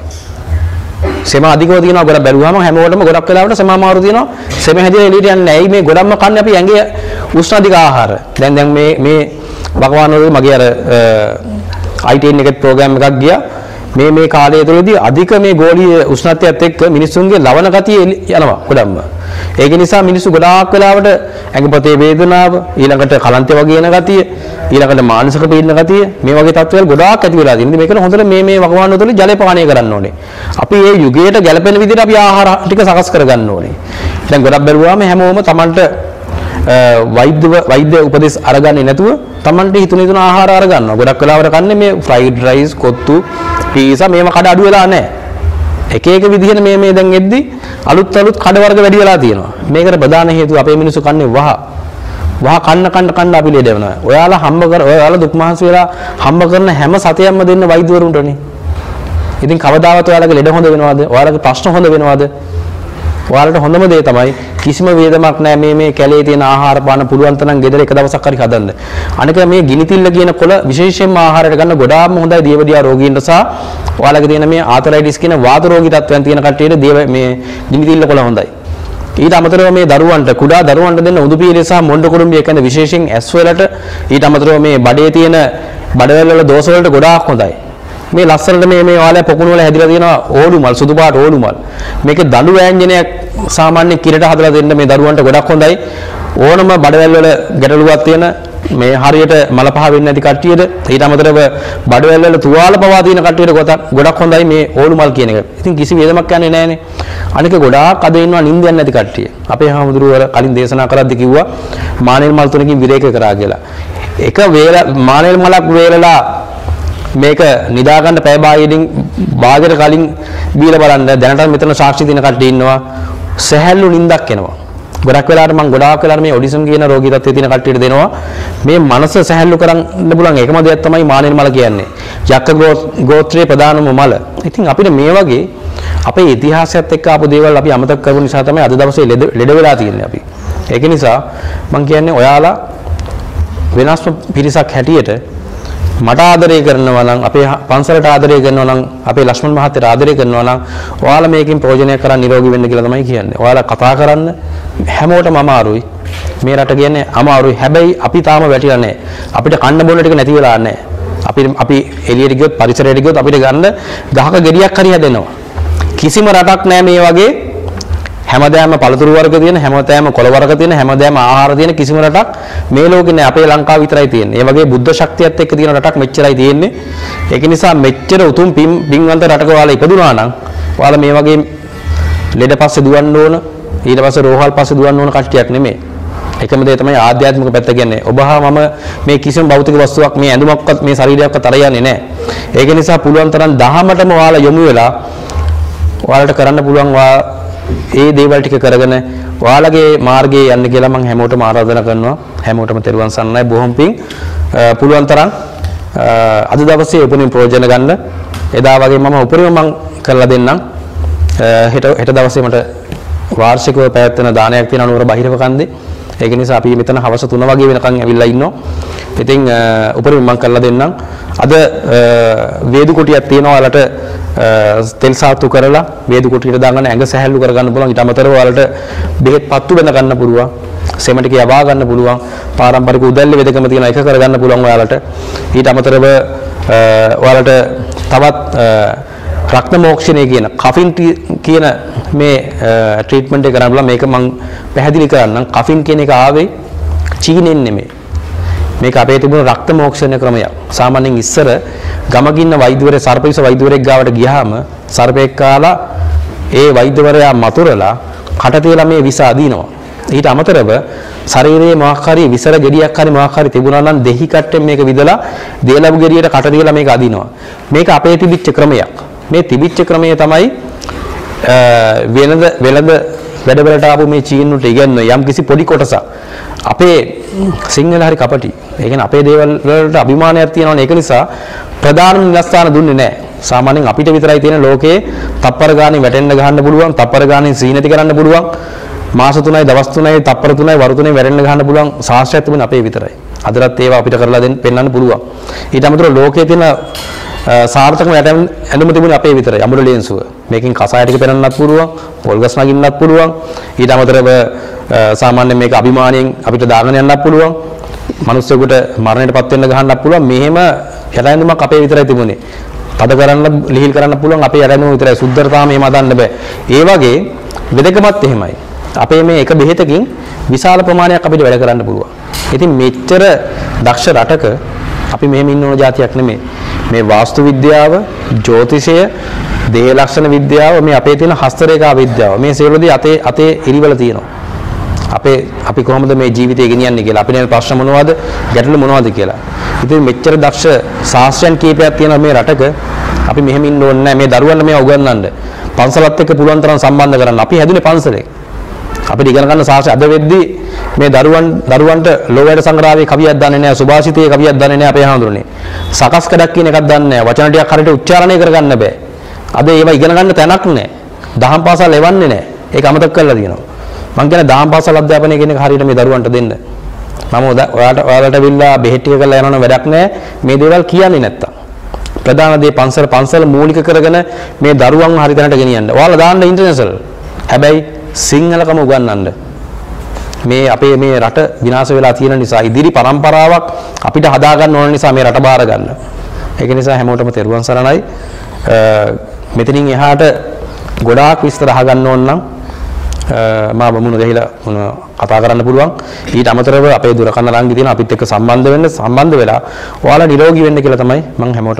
සෙම අධිකව තියෙනවා ගොඩක් බැලුවාම හැමෝටම ගොඩක් වෙලාවට සෙම අමාරු තියෙනවා. සෙම හැදිලා එළියට යන්නේ නැහැ. මේ ගොඩක්ම කන්නේ අපි ඇඟේ උෂ්ණ අධික ආහාර. දැන් දැන් මේ මේ භගවාන් වහන්සේ මගේ අර I ten එකේ ප්‍රෝග්‍රෑම් එකක් ගියා. මේ මේ කාලය තුළදී අධික මේ ගෝලීය උෂ්ණත්වයත් එක්ක මිනිස්සුන්ගේ ලවණ ගතිය යනවා ගොඩක්ම. ඒක නිසා මිනිස්සු ගොඩාක් වෙලාවට ඇඟපතේ වේදනාව, ඊළඟට කලන්තය වගේ එන ගතිය, ඊළඟට මානසික පීඩන ගතිය මේ වගේ තත්ත්වවල ගොඩාක් ඇති වෙලා තියෙනවා. මේකල හොඳට මේ මේ වකවානුව තුළ ජලය පානය කරන්න ඕනේ. අපි මේ යුගයට ගැලපෙන විදිහට අපි ආහාර ටික සකස් කරගන්න ඕනේ. දැන් ගොඩක් බැලුවාම හැමෝම Tamanට වෛද්‍ය වෛද්‍ය උපදෙස් අරගන්නේ නැතුව Tamanට හිතුන හිතුන ආහාර අරගන්නවා. ගොඩක් වෙලාවට කන්නේ මේ ෆ්‍රයිඩ් රයිස්, කොත්තු, පීසා මේව කඩ අඩු වෙලා නැහැ. එක එක විදිහට මේ මේ දැන් එද්දි අලුත් අලුත් කඩ වර්ග වැඩි වෙලා තියෙනවා. මේකට ප්‍රධාන හේතුව අපේ මිනිස්සු කන්නේ වහ. වහ කන්න කන්න කන්න අපි ලෙඩ වෙනවා. ඔයාලා හම්බ කර ඔයාලා දුක් මහන්සි වෙලා හම්බ කරන හැම සතයක්ම දෙන්න වෛද්‍යවරුන්ටනේ. ඉතින් කවදාවත් ඔයාලගේ ලෙඩ හොඳ වෙනවද? ඔයාලගේ ප්‍රශ්න හොඳ වෙනවද? ඔයාලට හොඳම දේ තමයි කිසිම වේදමක් නැහැ මේ මේ කැලේ තියෙන ආහාර පාන පුළුවන් තරම් ගෙදර එක දවසක් හරි හදන්න. අනික මේ ගිනිතිල්ල කියන කොළ විශේෂයෙන්ම ආහාරයට ගන්න ගොඩාක්ම හොඳයි දියවැඩියා රෝගීන්ට සහ ඔයාලගේ තියෙන මේ ආතරයිටිස් කියන වාත රෝගී තත්ත්වයන් තියෙන කට්ටියට දිය මේ ගිනිතිල්ල කොළ හොඳයි. ඊට අමතරව මේ දරුවන්ට කුඩා දරුවන්ට දෙන්න උදු පිළිය සහ මොණ්ඩ කුරුම්බිය කියන විශේෂයෙන් ඇස් වලට ඊට අමතරව මේ බඩේ තියෙන බඩවැල් වල දෝෂ වලට ගොඩාක් හොඳයි. මේ ලස්සනට මේ මේ ඔයාලා පොකුණු වල හැදිලා තියෙනවා ඕඩු මල් සුදු පාට ඕඩු මල්. මේක දඬු වෑංජනයක් සාමාන්‍ය කිරට හදලා දෙන්න මේ දරුවන්ට ගොඩක් හොඳයි. ඕනම බඩවැල් වල ගැටලුවක් තියෙන මේ හරියට මල පහ වෙන්නේ නැති කට්ටියට ඊට අමතරව බඩවැල් වල තුවාල පවා තියෙන කට්ටියට ගොඩක් හොඳයි මේ ඕඩු මල් කියන එක. ඉතින් කිසි වේදමක් යන්නේ නැහනේ. අනික ගොඩාක් අද ඉන්නවා නිින්දයක් නැති කට්ටිය. අපේ හාමුදුරුවෝ කලින් දේශනා කරද්දී කිව්වා මානෙල් මල් තුනකින් විරේක කරා කියලා. එක වේල මානෙල් මලක් වේලලා මේක නිදා ගන්න පැය භාගයකින් භාගයට කලින් බීලා බලන්න දැනට මෙතන සාක්ෂි දින කට්ටිය ඉන්නවා සැහැල්ලු නිින්දක් එනවා. ගොඩක් වෙලාවට මම ගොඩාක් වෙලාවට මේ ඔඩිසම් කියන රෝගී තත්ත්වයේ තියෙන කට්ටියට දෙනවා මේ මනස සැහැල්ලු කරන්න පුළුවන් එකම දෙයක් තමයි මානෙල් මල කියන්නේ. යක්ක ගෝත්‍රයේ ප්‍රධානම මල. ඉතින් අපිට මේ වගේ අපේ ඉතිහාසයත් එක්ක ආපු දේවල් අපි අමතක කරපු නිසා තමයි අද දවසේ ලෙඩ වෙලා තියෙන්නේ අපි. ඒක නිසා මම කියන්නේ ඔයාලා වෙනස්ම පිරිසක් හැටියට මට ආදරය කරනවා නම් අපේ පන්සලට ආදරය කරනවා නම් අපේ ලක්ෂ්මන් මහත්තයට ආදරය කරනවා නම් ඔයාලා මේකෙන් ප්‍රයෝජනය කරන් නිරෝගී වෙන්න කියලා තමයි කියන්නේ. ඔයාලා කතා කරන්න හැමෝටම අමාරුයි. මේ රට කියන්නේ අමාරුයි. හැබැයි අපි තාම වැටිලා නැහැ. අපිට කන්න බොන්න ටික නැති වෙලා නැහැ. අපි අපි එළියට ගියොත් පරිසරයට ගියොත් අපිට ගන්න ගහක ගෙඩියක් හරි හැදෙනවා. කිසිම රටක් නැහැ මේ වගේ හැමදාම පළතුරු වර්ග තියෙන හැමදාම කොළ වර්ග තියෙන හැමදාම ආහාර තියෙන කිසිම රටක් මේ ලෝකේ නෑ. අපේ ලංකාව විතරයි තියෙන්නේ. ඒ වගේ බුද්ධ ශක්තියත් එක්ක තියෙන රටක් මෙච්චරයි තියෙන්නේ. ඒක නිසා මෙච්චර උතුම් පින්වන්ත රටක ඔයාලා ඉපදුනා නම් ඔයාලා මේ වගේ ලෙඩ පස්සේ දුවන්න ඕන ඊට පස්සේ රෝහල් පස්සේ දුවන්න ඕන කට්ටියක් නෙමෙයි. එකම දේ තමයි ආධ්‍යාත්මික පැත්ත කියන්නේ. ඔබ හා මම මේ කිසිම භෞතික වස්තුවක් මේ ඇඳුමක්වත් මේ ශරීරයක්වත් අර යන්නේ නෑ. ඒක නිසා පුළුවන් තරම් දහමටම ඔයාලා යොමු වෙලා ඔයාලට කරන්න පුළුවන් ඒ දේවල් ටික කරගෙන ඔයාලගේ මාර්ගයේ යන්න කියලා මම හැමෝටම ආරාධනා කරනවා. හැමෝටම තෙරුවන් සරණයි. බොහොම පිං. පුළුවන් තරම් අද දවසේ උපරිම ප්‍රයෝජන ගන්න. එදා වගේ මම උපරිම මම කරලා දෙන්නම්. හෙට හෙට දවසේ මට වාර්ෂිකව පැවැත්වෙන දානයක් තියෙනවා නුවර බහිරව කන්දේ. ඒක නිසා අපි මෙතන හවස තුන වගේ වෙනකන් ඇවිල්ලා ඉන්නවා. ඉතින් උපරිම මම කරලා දෙන්නම්. අද වේදු කොටියක් තියෙනවා ඔයාලට තෙල් සාතු කරලා වේදු කොටියට දාගෙන ඇඟ සැහැල්ලු කරගන්න පුළුවන්. ඊට අමතරව ඔයාලට බෙහෙත් පත්තු බඳ ගන්න පුළුවන්. සෙම ටික යවා ගන්න පුළුවන්. පාරම්පරික උදැල්ල වේදකම තියෙන එක කරගන්න පුළුවන් ඔයාලට. ඊට අමතරව ඔයාලට තවත් රක්ත මොක්ෂණය කියන කෆින් කියන මේ ට්‍රීට්මන්ට් එක කරන්න පුළුවන්. මේක මම පැහැදිලි කරන්නම්. කෆින් කියන එක ආවේ චීනෙන් නෙමෙයි. මේක අපේ තිබුණ රක්ත මොක්ෂණ ක්‍රමයක්. සාමාන්‍යයෙන් ඉස්සර ගමගින්න වෛද්‍යවරයා සර්පවිස වෛද්‍යවරයෙක් ගාවට ගියාම සර්පෙක් කාලා ඒ වෛද්‍යවරයා මතුරලා කට තියලා මේ විස අදිනවා. ඊට අමතරව ශරීරයේ මොකක් හරි විසර ගෙඩියක් හරි මොකක් හරි තිබුණා නම් දෙහි කට්ටෙන් මේක විදලා දේලබු ගෙඩියට කට තියලා මේක අදිනවා. මේක අපේ තිබිච්ච ක්‍රමයක්. මේ තිබිච්ච ක්‍රමය තමයි වෙනද වෙනද වැඩවලට ආපු මේ චීනුට ඉගෙනන යම් කිසි පොඩි කොටසක්. අපේ සිංහල හරි කපටි. ඒ කියන්නේ අපේ දේවල් වලට අභිමානයක් තියෙනවනේ. ඒක නිසා ප්‍රධාන නිලස්ථාන දුන්නේ නැහැ. සාමාන්‍යයෙන් අපිට විතරයි තියෙන ලෝකේ තප්පර ගානේ වැටෙන්න ගහන්න පුළුවන්, තප්පර ගානේ සීනති කරන්න පුළුවන්. මාස තුනයි දවස් තුනයි තප්පර තුනයි වරු තුනයි වැටෙන්න ගහන්න පුළුවන් ශාස්ත්‍රයක් තිබුණේ අපේ විතරයි. අදටත් ඒවා අපිට කරලා දෙන්න පෙන්වන්න පුළුවන්. ඊට අමතරව ලෝකයේ තියෙන සාර්ථකම යට ඇඳුම තිබුණේ අපේ විතරයි. අමුඩ ලේන්සුව. මේකෙන් කසාය ටික පෙන්වන්නත් පුළුවන්, පොල් ගස් නගින්නත් පුළුවන්. ඊට අමතරව සාමාන්‍යයෙන් මේක අභිමාණයෙන් අපිට දාගෙන යන්නත් පුළුවන්. මිනිස්සුෙකුට මරණයටපත් වෙන්න ගහන්නත් පුළුවන්. මෙහෙම යට ඇඳුමක් අපේ විතරයි තිබුණේ. පද කරන්න, ලිහිල් කරන්න පුළුවන් අපේ යට ඇඳුම විතරයි. සුද්ධරතාව මේව හදන්න බෑ. ඒ වගේ වෙදකමත් එහෙමයි. අපේ මේ එක බෙහෙතකින් විශාල ප්‍රමාණයක් අපිට වැඩ කරන්න පුළුවන්. ඉතින් මෙච්චර දක්ෂ රටක අපි මෙහෙම ඉන්න ඕන જાතියක් නෙමෙයි. මේ වාස්තු විද්‍යාව, ජ්‍යොතිෂය, දේහ ලක්ෂණ විද්‍යාව, මේ අපේ තියෙන හස්තරේඛා විද්‍යාව, මේ සියලුදී අතේ අතේ ඉරිවල තියෙනවා. අපේ අපි කොහොමද මේ ජීවිතය ගෙනියන්නේ කියලා, අපිට ප්‍රශ්න මොනවද, ගැටලු මොනවද කියලා. ඉතින් මෙච්චර දක්ෂ ශාස්ත්‍රයන් කීපයක් තියෙන මේ රටක අපි මෙහෙම ඉන්න ඕනේ නැහැ. මේ දරුවන්ට මේවා උගන්වන්න. පන්සලත් එක්ක පුළුවන් තරම් සම්බන්ධ කරන්න. අපි හැදුනේ පන්සලේ. අපිට ඉගෙන ගන්න ශාස්ත්‍රය අද වෙද්දී මේ දරුවන් දරුවන්ට ලෝවැඩ සංග්‍රහයේ කවියක් දන්නේ නැහැ, සුභාෂිතයේ කවියක් දන්නේ නැහැ අපේ හාමුදුරනේ. සකස් කඩක් කියන එකක් දන්නේ නැහැ. වචන ටිකක් හරියට උච්චාරණය කරගන්න බෑ. අද ඒවා ඉගෙන ගන්න තැනක් නැහැ. දහම් පාසල් එවන්නේ නැහැ. ඒක අමතක කරලා තියෙනවා. මම කියන්නේ දහම් පාසල් අධ්‍යාපනය කියන එක හරියට මේ දරුවන්ට දෙන්න. මම ඔයාලට ඔයාලට විල්ලා බෙහෙත් ටික කරලා යනවනම් වැඩක් නැහැ. මේ දේවල් කියන්නේ නැත්තම්. ප්‍රධාන දේ පන්සල පන්සල මූලික කරගෙන මේ දරුවන් හරි තැනට ගෙනියන්න. ඔයාලා දාන්න ඉන්ටර්නැෂනල්. හැබැයි සිංහලකම උගන්වන්න. මේ අපේ මේ රට විනාශ වෙලා තියෙන නිසා ඉදිරි පරම්පරාවක් අපිට හදා ගන්න ඕන නිසා මේ රට බාර ගන්න. ඒක නිසා හැමෝටම තෙරුවන් සරණයි. මෙතනින් එහාට ගොඩාක් විස්තර අහගන්න ඕන නම් මා වමුණු ගහලා මොන කතා කරන්න පුළුවන්. ඊට අමතරව අපේ දුරකථන රංගි තියෙන අපිත් එක්ක සම්බන්ධ වෙන්න සම්බන්ධ වෙලා ඔයාලා නිරෝගී වෙන්න කියලා තමයි මම හැමෝටම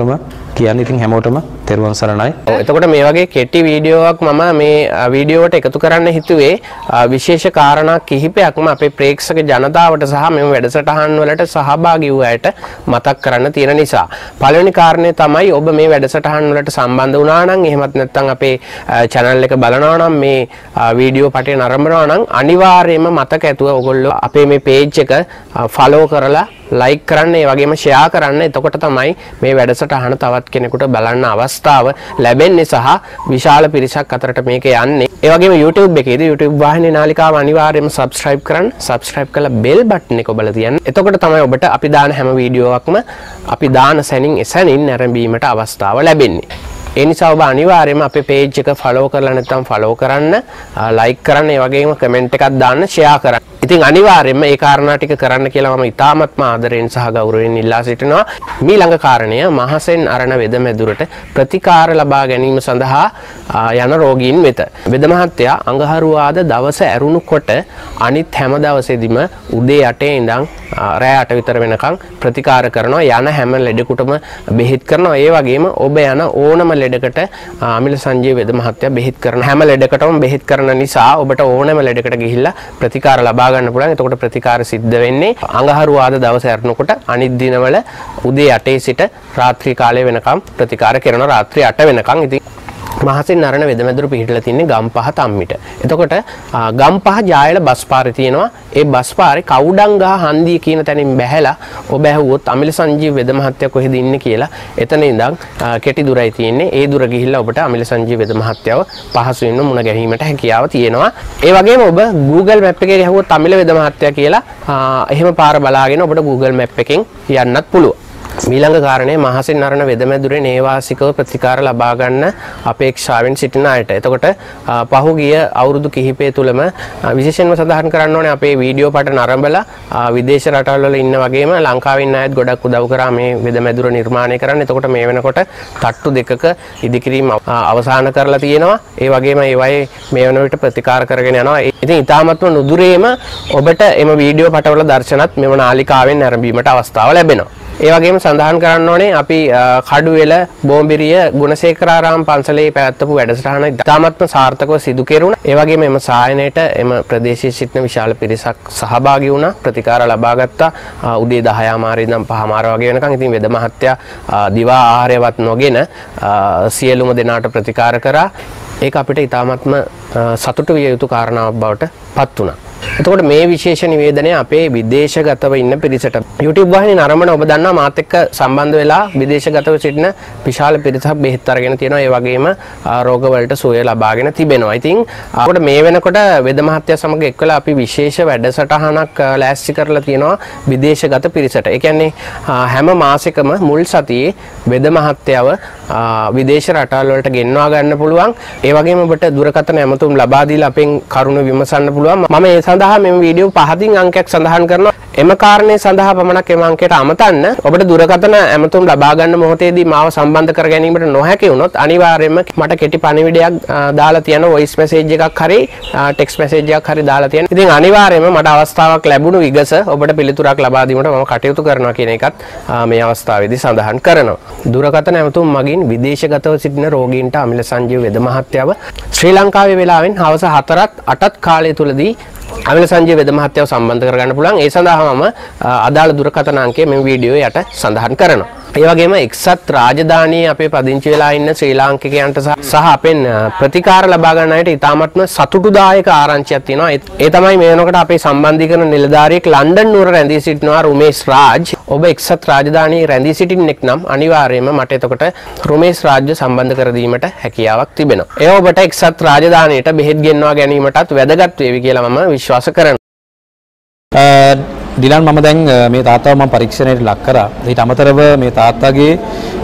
කියන්නේ. ඉතින් හැමෝටම තෙරුවන් සරණයි. ඔව් එතකොට මේ වගේ කෙටි වීඩියෝවක් මම මේ වීඩියෝවට එකතු කරන්න හිතුවේ විශේෂ කාරණා කිහිපයක්ම අපේ ප්‍රේක්ෂක ජනතාවට සහ මෙම වැඩසටහන් වලට සහභාගී වූ අයට මතක් කරන්න තියෙන නිසා. පළවෙනි කාරණේ තමයි ඔබ මේ වැඩසටහන් වලට සම්බන්ධ වුණා නම් එහෙමත් නැත්නම් අපේ channel එක බලනවා නම් මේ වීඩියෝ පටේ නරඹනවා නම් අනිවාර්යයෙන්ම මතක ඇතුව ඔයගොල්ලෝ අපේ මේ page එක follow කරලා like කරන්න ඒ වගේම share කරන්න. එතකොට තමයි මේ වැඩසටහන තවත් කෙනෙකුට බලන්න අවස්ථාව ලැබෙන්නේ සහ විශාල පිරිසක් අතරට මේක යන්නේ. ඒ වගේම YouTube එකේදී YouTube වාහිනී නාලිකාව අනිවාර්යයෙන්ම subscribe කරන්න. subscribe කරලා bell button එක ඔබලා තියන්න. එතකොට තමයි ඔබට අපි දාන හැම වීඩියෝවක්ම අපි දාන සැනින් එසැනින් නැරඹීමට අවස්ථාව ලැබෙන්නේ. ඒ නිසා ඔබ අනිවාර්යයෙන්ම අපේ page එක follow කරලා නැත්නම් follow කරන්න, like කරන්න, ඒ වගේම comment එකක් දාන්න, share කරන්න. ඉතින් අනිවාර්යයෙන්ම මේ කාරණා ටික කරන්න කියලා මම ඉතාමත්ම ආදරයෙන් සහ ගෞරවයෙන් ඉල්ලා සිටිනවා. ඊළඟ කාරණය මහසෙන් අරණ වෙද මැදුරට ප්‍රතිකාර ලබා ගැනීම සඳහා යන රෝගීන් වෙත. වෙද මහත්තයා අඟහරුවාද දවස ඇරුණු කොට අනිත් හැම දවසෙදිම උදේ අටේ ඉඳන් රෑ අට විතර වෙනකන් ප්‍රතිකාර කරනවා. යන හැම ලෙඩෙකුටම බෙහෙත් කරනවා. ඒ වගේම ඔබ යන ඕනම ලෙඩකට අමිල සංජීව වෙද මහත්තයා බෙහෙත් කරන හැම ලෙඩකටම බෙහෙත් කරන නිසා ඔබට ඕනම ලෙඩකට ගිහිල්ලා ප්‍රතිකාර ලබා ගන්න පුළුවන්. එතකොට ප්‍රතිකාර සිද්ධ වෙන්නේ අඟහරුවාද දවස ඇරනකොට අනිත් දිනවල උදේ අටේ සිට රාත්‍රී කාලය වෙනකම් ප්‍රතිකාර කරනවා. රාත්‍රී අට වෙනකම්. ඉතින් මහසෙන් නරණ වෙදමැදුරු පිහිටලා තින්නේ ගම්පහ තම්මිට. එතකොට ගම්පහ ජායල බස් පාරේ තියෙනවා. ඒ බස් පාරේ කවුඩංගහ හන්දිය කියන තැනින් බැහැලා ඔබ ඇහුවොත් අමිල සංජීව වෙද මහත්තයා කොහෙද ඉන්නේ කියලා එතන ඉඳන් කෙටි දුරයි තියෙන්නේ. ඒ දුර ගිහිල්ලා ඔබට අමිල සංජීව වෙද මහත්තයාව පහසුවෙන්ම මුණ ගැනීමට හැකියාව තියෙනවා. ඒ වගේම ඔබ Google Map එකේ ඇහුවොත් අමිල වෙද මහත්තයා කියලා එහෙම පාර බලාගෙන ඔබට Google Map එකෙන් යන්නත් පුළුවන්. ඊළඟ කාරණේ මහසෙන් නරණ වෙදමැදුරේ නේවාසිකව ප්‍රතිකාර ලබා ගන්න අපේක්ෂාවෙන් සිටින අයට. එතකොට පහුගිය අවුරුදු කිහිපය තුලම විශේෂයෙන්ම සඳහන් කරන්න ඕනේ අපේ වීඩියෝ පට නරඹලා විදේශ රටවල් වල ඉන්න වගේම ලංකාවේ ඉන්න අයත් ගොඩක් උදව් කරා මේ වෙදමැදුර නිර්මාණය කරන්න. එතකොට මේ වෙනකොට තට්ටු දෙකක ඉදිකිරීම අවසන් කරලා තියෙනවා. ඒ වගේම ඒවයේ මේ වෙන විට ප්‍රතිකාර කරගෙන යනවා. ඉතින් ඊටාමත්ම නුදුරේම ඔබට එම වීඩියෝ පටවල දර්ශනත් මෙම නාලිකාවෙන් නැරඹීමට අවස්ථාව ලැබෙනවා. ඒ වගේම සඳහන් කරන්න ඕනේ අපි කඩුවෙල බෝම්බිරිය ගුණසේකරාරාම පන්සලේ පැවැත්වපු වැඩසටහන ඉතාමත්ම සාර්ථකව සිදු කෙරුණා. ඒ වගේම එම සායනයට එම ප්‍රදේශයේ සිටින විශාල පිරිසක් සහභාගී වුණා. ප්‍රතිකාර ලබා ගත්තා. උදේ දහය මාරේ ඉඳන් පහ මාර වගේ වෙනකන්. ඉතින් වෙද මහත්තයා දිවා ආහාරයවත් නොගෙන සියලුම දෙනාට ප්‍රතිකාර කරා. ඒක අපිට ඉතාමත්ම සතුටු විය යුතු කාරණාවක් බවට පත් වුණා. එතකොට මේ විශේෂ නිවේදනය අපේ විදේශගතව ඉන්න පිරිසට YouTube වාහිනිය නරඹන ඔබ දන්නා මාත් එක්ක සම්බන්ධ වෙලා විදේශගතව සිටින විශාල පිරිසක් බෙහෙත් අරගෙන තියෙනවා. ඒ වගේම රෝග වලට සුවය ලබාගෙන තිබෙනවා. ඉතින් අපිට මේ වෙනකොට වෙද මහත්තයා සමග එක්වලා අපි විශේෂ වැඩසටහනක් ලෑස්ති කරලා තියෙනවා විදේශගත පිරිසට. ඒ කියන්නේ හැම මාසෙකම මුල් සතියේ වෙද මහත්තයව විදේශ රටවල් වලට ගෙන්වා ගන්න පුළුවන්. ඒ වගේම ඔබට දුරකථන ඇමතුම් ලබා දීලා අපෙන් කරුණු විමසන්න පුළුවන්. මම ඒ සඳහා මෙම වීඩියෝ පහකින් අංකයක් සඳහන් කරනවා. එම කාරණේ සඳහා පමණක් එම අංකයට අමතන්න ඔබට දුරකථන ඇමතුම් ලබා ගන්න මොහොතේදී මාව සම්බන්ධ කර ගැනීමට නොහැකි වුණොත් අනිවාර්යයෙන්ම මට කෙටි පණිවිඩයක් දාලා තියන වොයිස් මැසේජ් එකක් හරි ටෙක්ස්ට් මැසේජ් එකක් හරි දාලා තියන්න. ඉතින් අනිවාර්යයෙන්ම මට අවස්ථාවක් ලැබුණු විගස ඔබට පිළිතුරක් ලබා දීමට මම කටයුතු කරනවා කියන එකත් මේ අවස්ථාවේදී සඳහන් කරනවා. දුරකථන ඇමතුම් මගින් විදේශගතව සිටින රෝගීන්ට අමිල සංජීව වෙද මහත්තයාව ශ්‍රී ලංකාවේ වෙලාවෙන් හවස හතරත් අටත් කාලය තුලදී අමිල සංජීව වෙද මහත්තයාව සම්බන්ධ කරගන්න පුළුවන්. ඒ සඳහා මම අදාළ දුරකථන අංකය මේ වීඩියෝ යට සඳහන් කරනවා. ඒ වගේම එක්සත් රාජධානියේ අපේ පදිංචි වෙලා ඉන්න ශ්‍රී ලාංකිකයන්ට සහ අපෙන් ප්‍රතිකාර ලබා ගන්න අයට ඉතාමත්ම සතුටුදායක ආරංචියක් තියෙනවා. ඒ තමයි මේ වෙනකොට අපේ සම්බන්ධීකරණ නිලධාරියෙක් ලන්ඩන් නුවර රැඳී සිටිනවා රුමේෂ් රාජ්. ඔබ එක්සත් රාජධානියේ රැඳී සිටින්නෙක් නම් අනිවාර්යයෙන්ම මට එතකොට රුමේෂ් රාජ්‍ය සම්බන්ධ කර දීමට හැකියාවක් තිබෙනවා. ඒ ඔබට එක්සත් රාජධානියට බෙහෙත් ගෙන්වා ගැනීමටත් වැදගත් වේවි කියලා මම විශ්වාස කරනවා. ඩිලන් මම දැන් මේ තාත්තාව මම පරීක්ෂණයට ලක් කරා. ඊට අමතරව මේ තාත්තාගේ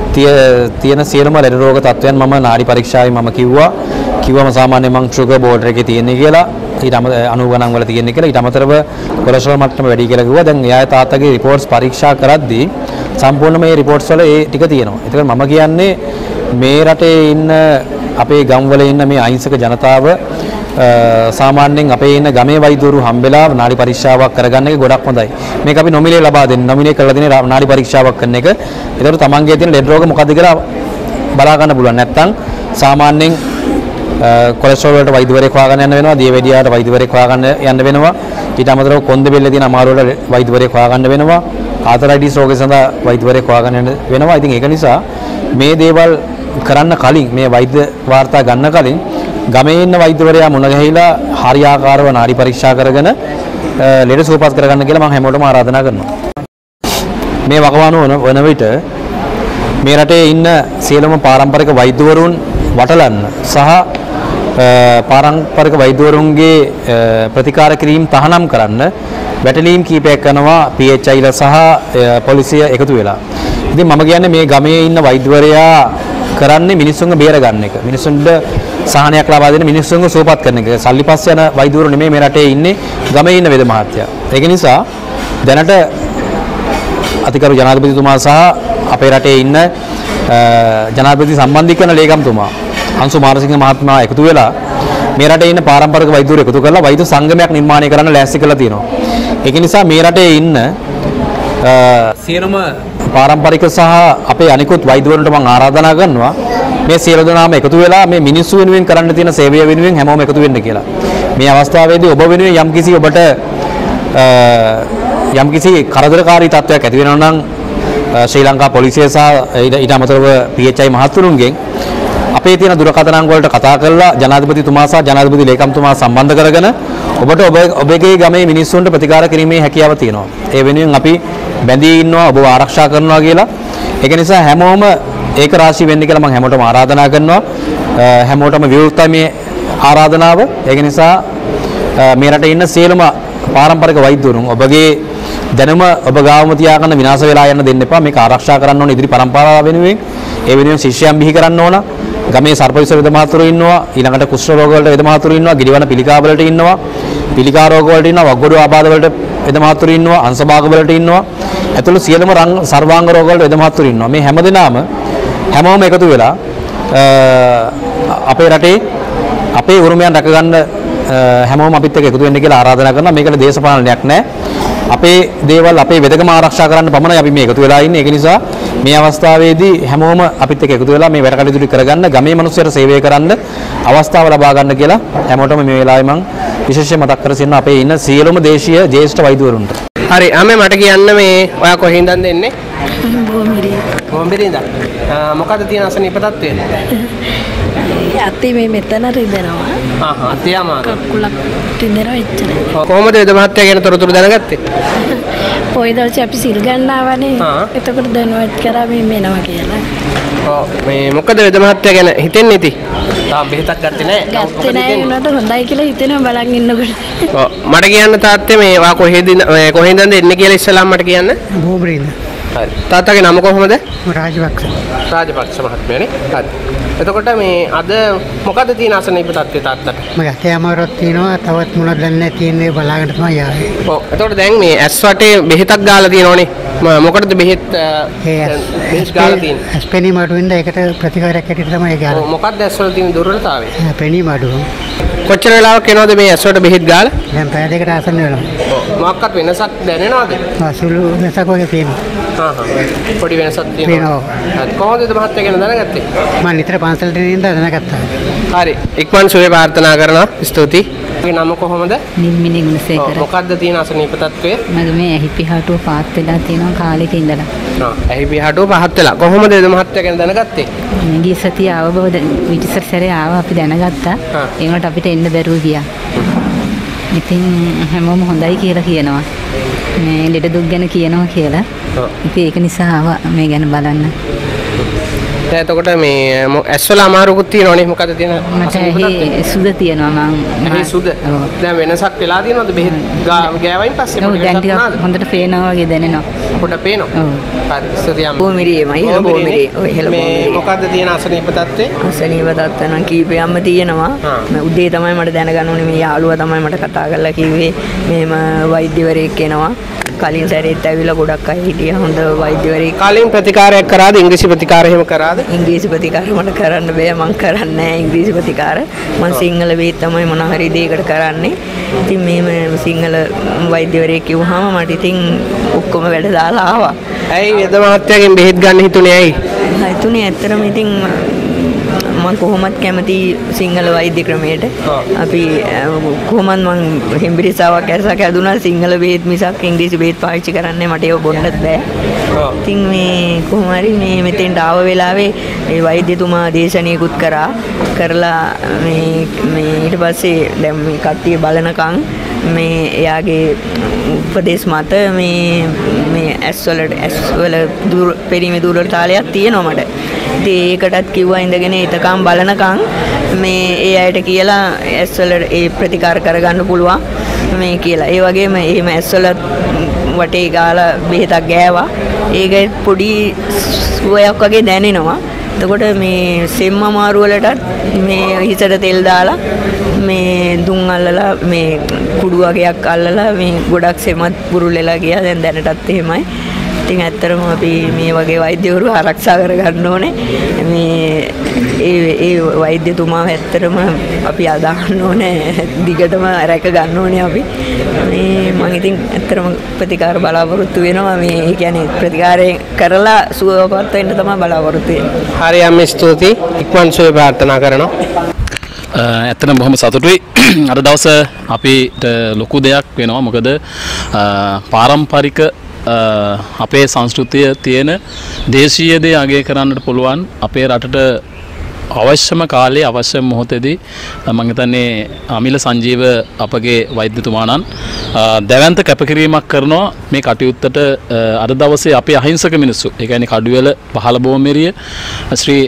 තියෙන සියලුම ලෙඩ රෝග තත්ත්වයන් මම නාඩි පරීක්ෂාවේ මම කිව්වා. කිව්වම සාමාන්‍යයෙන් මං ෂුගර් බෝඩර් එකේ තියෙන්නේ කියලා. ඊට අනූ ගණන් වල තියෙන්නේ කියලා. ඊට අමතරව කොලෙස්ටරෝල් මට්ටම වැඩි කියලා කිව්වා. දැන් එයා තාත්තගේ රිපෝට්ස් පරීක්ෂා කරද්දී සම්පූර්ණ මේ රිපෝට්ස් වල ඒ ටික තියෙනවා. ඒකත් මම කියන්නේ මේ රටේ ඉන්න අපේ ගම් වල ඉන්න මේ අහිංසක ජනතාව සාමාන්‍යයෙන් අපේ ඉන්න ගමේ වෛද්‍යවරු හම්බෙලා නාඩි පරීක්ෂාවක් කරගන්න එක ගොඩක් හොඳයි. මේක අපි නොමිලේ ලබා දෙන්න. නොමිලේ කරලා දෙන නාඩි පරීක්ෂාවක් කරන එක. ඒතකොට තමන්ගේ තියෙන ලෙඩ රෝග මොකද්ද කියලා බලා ගන්න පුළුවන්. නැත්නම් සාමාන්‍යයෙන් කොලෙස්ටරෝල් වලට වෛද්‍යවරයෙක් හොයාගන්න යන්න වෙනවා. දියවැඩියාට වෛද්‍යවරයෙක් හොයාගන්න යන්න වෙනවා. ඊට අමතරව කොන්ද බෙල්ලේ තියෙන අමාරු වලට වෛද්‍යවරයෙක් හොයාගන්න වෙනවා. ආතරයිටිස් රෝගය සඳහා වෛද්‍යවරයෙක් හොයාගන්න යන්න වෙනවා. ඉතින් ඒක නිසා මේ දේවල් කරන්න කලින් මේ වෛද්‍ය වාර්තා ගන්න කලින් ගමේ ඉන්න වෛද්‍යවරයා මුණ ගැහිලා හරියාකාරව නාඩි පරීක්ෂා කරගෙන ලෙඩ සුවපත් කරගන්න කියලා මම හැමෝටම ආරාධනා කරනවා. මේ වකවානුව වන විට මේ රටේ ඉන්න සියලුම පාරම්පරික වෛද්‍යවරුන් වටලන්න සහ පාරම්පරික වෛද්‍යවරුන්ගේ ප්‍රතිකාර කිරීම තහනම් කරන්න වැටලීම් කීපයක් කරනවා පී එච් ආයි ලා සහ පොලිසිය එකතු වෙලා. ඉතින් මම කියන්නේ මේ ගමේ ඉන්න වෛද්‍යවරයා කරන්නේ මිනිස්සුන්ව බේර ගන්න එක. මිනිස්සුන්ට සහනයක් ලබා දෙන මිනිස්සුන්ව සුවපත් කරන එක. සල්ලි පස්ස යන වෛද්‍යවරු නෙමෙයි මේ රටේ ඉන්නේ ගමේ ඉන්න වේද මහත්තයා. ඒක නිසා දැනට අතිකරු ජනාධිපතිතුමා සහ අපේ රටේ ඉන්න ජනාධිපති සම්බන්ධීකරණ ලේකම්තුමා අංශු මාරසිංහ මහත්මයා එකතු වෙලා මේ රටේ ඉන්න පාරම්පරික වෛද්‍යවරු එකතු කරලා වෛද්‍ය සංගමයක් නිර්මාණය කරන්න ලෑස්ති කරලා තියෙනවා. ඒක නිසා මේ රටේ ඉන්න සියලුම පාරම්පරික සහ අපේ අනිකුත් වෛද්‍යවරුන්ට මම ආරාධනා කරනවා මේ සියලු දෙනාම එකතු වෙලා මේ මිනිස්සු වෙනුවෙන් කරන්න තියෙන සේවය වෙනුවෙන් හැමෝම එකතු වෙන්න කියලා. මේ අවස්ථාවේදී ඔබ වෙනුවෙන් යම්කිසි ඔබට යම්කිසි කරදරකාරී තත්ත්වයක් ඇති වෙනවා නම් ශ්‍රී ලංකා පොලිසිය සහ ඊට අමතරව පී එච් ආයි මහතුරුන්ගෙන් අපේ තියෙන දුරකථන අංග වලට කතා කරලා ජනාධිපතිතුමා සහ ජනාධිපති ලේකම්තුමා සම්බන්ධ කරගෙන ඔබට ඔබ ඔබගේ ගමේ මිනිස්සුන්ට ප්‍රතිකාර කිරීමේ හැකියාව තියෙනවා. ඒ වෙනුවෙන් අපි බැඳී ඉන්නවා ඔබව ආරක්ෂා කරනවා කියලා. ඒක නිසා හැමෝම ඒක රාශී වෙන්න කියලා මම හැමෝටම ආරාධනා කරනවා. හැමෝටම විවෘතයි මේ ආරාධනාව. ඒක නිසා මේ රටේ ඉන්න සියලුම පාරම්පරික වෛද්‍යවරුන් ඔබගේ දැනුම ඔබ ගාවම තියාගන්න විනාශ වෙලා යන්න දෙන්න එපා. මේක ආරක්ෂා කරන්න ඕන ඉදිරි පරම්පරාව වෙනුවෙන්. ඒ වෙනුවෙන් ශිෂ්‍යයන් බිහි කරන්න ඕන. ගමේ සර්පවිෂ වේද මහතුරු ඉන්නවා. ඊළඟට කුෂ්ඨ රෝග වලට වේද මහතුරු ඉන්නවා. ගිරිවන පිළිකා වලට ඉන්නවා. පිළිකා රෝග වලට ඉන්නවා. වග්ගොඩු ආබාධ වලට වේද මහතුරු ඉන්නවා. අංශභාග වලට ඉන්නවා. ඇතුළු සියලුම සර්වාංග රෝග වලට වේද මහතුරු ඉන්නවා. මේ හැමදෙනාම හැමෝම එකතු වෙලා අපේ රටේ අපේ උරුමයන් රැකගන්න හැමෝම අපිත් එක්ක එකතු වෙන්න කියලා ආරාධනා කරනවා. මේකට දේශපාලනයක් නැහැ. අපේ දේවල් අපේ වෙදකම ආරක්ෂා කරන්න පමණයි අපි මේ එකතු වෙලා ඉන්නේ. ඒක නිසා මේ අවස්ථාවේදී හැමෝම අපිත් එක්ක එකතු වෙලා මේ වැඩ කටයුතු කරගන්න, ගමේ මිනිස්සුන්ට සේවය කරන්න අවස්ථාව ලබා ගන්න කියලා හැමෝටම මේ වෙලාවේ මම විශේෂයෙන් මතක් කර සිටිනවා අපේ ඉන්න සියලුම දේශීය ජ්‍යෙෂ්ඨ වෛද්‍යවරුන්ට. හරි අම්මේ මට කියන්න මේ ඔයා කොහෙන්ද දෙන්නේ? බොමිරිය. බොම්බෙරින්ද? මොකද්ද තියෙන අසනීප තත්ත්වය? අතේ මේ මෙතන රිදෙනවා. ආ හා අතේ අමාරු. කකුලක් රිදෙනවා එච්චරයි. කොහොමද වේද මහත්තයා ගැන තොරතුරු දැනගත්තේ? පොයි දවසේ අපි සිල් ගන්න ආවනේ. එතකොට දැනුවත් කරා මේ මෙනවා කියලා. ඔව් මේ මොකද වේද මහත්තයා ගැන හිතෙන්නේ ඉති? තාම බෙහෙතක් ගත්තේ නැහැ. ගත්තේ නැහැ උනට හොඳයි කියලා හිතෙනවා බලන් ඉන්නකොට. ඔව් මට කියන්න තාත්තේ මේ වා කොහෙද කොහෙන්ද එන්නේ කියලා ඉස්සලාම මට කියන්න. බෝම්බරින්ද. හරි. තාත්තගේ නම කොහොමද? රාජපක්ෂ. රාජපක්ෂ මහත්මයානේ. හරි. එතකොට මේ අද මොකද තියෙන අසනීප තත්ත්වය තාත්තට? මගේ අතේ අමාරුවක් තියෙනවා. තවත් මොනවද දැන්නේ තියෙන්නේ බලාගෙන තමයි ආවේ. ඔව්. එතකොට දැන් මේ ඇස් වටේ බෙහෙතක් ගාලා තියෙනවනේ. මොකටද බෙහෙත් බෙහෙත් ගාලා තියෙන්නේ? ඇස් පෙනීම අඩු වෙනද ඒකට ප්‍රතිකාරයක් හැටියට තමයි ගාලා. ඔව් මොකක්ද ඇස් වල තියෙන දුර්වලතාවය? පෙනීම අඩු. කොච්චර වෙලාවක් යනවද මේ ඇස් වලට බෙහෙත් ගාලා? දැන් පැය දෙකට ආසන්න වෙනවා. ඔව්. මොකක්වත් වෙනසක් දැනෙනවද? අසුළු වෙනසක් වගේ තියෙනවා. හා හා. පොඩි වෙනසක් තියෙනවා. හරි. කොහොමද මහත්තයා ගැන දැනගත්තේ? මම නිතර පන්සලට යන දැනගත්තා. හරි. ඉක්මන් සුවය ප්‍රාර්ථනා කරනවා. ස්තුතියි. මගේ නම කොහොමද? නිම්මිනි ගුණසේකර. මොකක්ද තියෙන අසනීප තත්ත්වය? මගේ මේ ඇහි පිහාටුව පාත් වෙලා තියෙනවා කාලෙක ඉඳලා. ආ ඇහි පිහාටුව පහත් වෙලා. කොහොමද ඒ මහත්තයා ගැන දැනගත්තේ? ගිය සතිය ආවබව විටිසර සැරේ ආවා අපි දැනගත්තා. ඒකට අපිට එන්න බැරුව ගියා. ඉතින් හැමෝම හොඳයි කියලා කියනවා. මේ ලෙඩ දුක් ගැන කියනවා කියලා. ඉතින් ඒක නිසා ආවා මේ ගැන බලන්න. දැන් එතකොට මේ ඇස් වල අමාරුකුත් තියෙනවනේ මොකද තියෙන මට ඇහි සුද තියෙනවා මං ඇහි සුද දැන් වෙනසක් වෙලා තියෙනවද බෙහෙත් ගෑවයින් පස්සේ ඔව් දැන් ටිකක් හොඳට පේනවා වගේ දැනෙනවා පොඩ පේනවා ඔව් හරි සතියම් බොමිරියමයි ඉහළ බොමිරිය ඔය ඉහළ බොමිරිය මොකද්ද තියෙන අසනීප තත්ත්වේ අසනීප තත්ත්ව නම් කීපයක්ම තියෙනවා මම උදේ තමයි මට දැනගන්න ඕනේ මේ යාළුවා තමයි මට කතා කරලා කිව්වේ මෙහෙම වෛද්‍යවරයෙක් එනවා කලින් සැරේත් ඇවිල්ලා ගොඩක් අය හිටියා හොඳ වෛද්‍යවරයෙක්. කලින් ප්‍රතිකාරයක් කරාද? ඉංග්‍රීසි ප්‍රතිකාර එහෙම කරාද? ඉංග්‍රීසි ප්‍රතිකාර මට කරන්න බෑ. මම කරන්නේ නැහැ ඉංග්‍රීසි ප්‍රතිකාර. මම සිංහල වේත් තමයි මොන හරි දෙයකට කරන්නේ. ඉතින් මේ සිංහල වෛද්‍යවරයෙක් කිව්වහම මට ඉතින් ඔක්කොම වැඩ දාලා ආවා. ඇයි වෙද මහත්තයාගෙන් බෙහෙත් ගන්න හිතුනේ ඇයි? හිතුනේ ඇත්තටම ඉතින් මම කොහොමත් කැමති සිංහල වෛද්‍ය ක්‍රමයට. අපි කොහොමත් මම හෙම්බිරිසාවක් ඇරසක් ඇදුනා සිංහල බෙහෙත් මිසක් ඉංග්‍රීසි බෙහෙත් පාවිච්චි කරන්නේ මට ඒව බොන්නත් බෑ. ඉතින් මේ කොහොම හරි මේ මෙතෙන්ට ආව වෙලාවේ මේ වෛද්‍යතුමා දේශනාවකුත් කරා. කරලා මේ මේ ඊට පස්සේ දැන් මේ කට්ටිය බලනකම් මේ එයාගේ උපදේශ මත මේ මේ ඇස් වල ඇස් වල දුර පරිමේ දුර්වලතාවයක් තියෙනවා මට. ඉතින් ඒකටත් කිව්වා ඉඳගෙන ඊතකම් බලනකම් මේ ඒ අයට කියලා ඇස් වල ඒ ප්‍රතිකාර කරගන්න පුළුවන් මේ කියලා. ඒ වගේම එහෙම ඇස් වල වටේ ගාලා බෙහෙතක් ගෑවා. ඒක පොඩි සුවයක් වගේ දැනෙනවා. එතකොට මේ සෙම් අමාරු වලටත් මේ හිසට තෙල් දාලා මේ දුම් අල්ලලා මේ කුඩු වගේක් අල්ලලා මේ ගොඩක් සෙමත් පුරුල්ලලා ගියා. දැන් දැනටත් එහෙමයි. ඉතින් ඇත්තටම අපි මේ වගේ වෛද්‍යවරු ආරක්ෂා කරගන්න ඕනේ. මේ ඒ ඒ වෛද්‍යතුමාව ඇත්තටම අපි අදහන්න ඕනේ. දිගටම රැක ගන්න ඕනේ අපි. මේ මම ඉතින් ඇත්තටම ප්‍රතිකාර බලාපොරොත්තු වෙනවා. මේ ඒ කියන්නේ ප්‍රතිකාරය කරලා සුවපත් වෙන්න තමයි බලාපොරොත්තු වෙන්නේ. හරි අම්මේ ස්තුතියි. ඉක්මන් සුවය ප්‍රාර්ථනා කරනවා. ඇත්තටම බොහොම සතුටුයි. අද දවසේ අපිට ලොකු දෙයක් වෙනවා. මොකද පාරම්පරික අපේ සංස්කෘතිය තියෙන දේශීය දේ අගය කරන්නට පුළුවන් අපේ රටට අවශ්‍යම කාලේ අවශ්‍ය මොහොතේදී මම හිතන්නේ අමිල සංජීව අපගේ වෛද්‍යතුමාණන් දැවැන්ත කැපකිරීමක් කරනවා මේ කටයුත්තට. අද දවසේ අපේ අහිංසක මිනිස්සු ඒ කියන්නේ කඩුවෙල පහළ බෝමෙරිය ශ්‍රී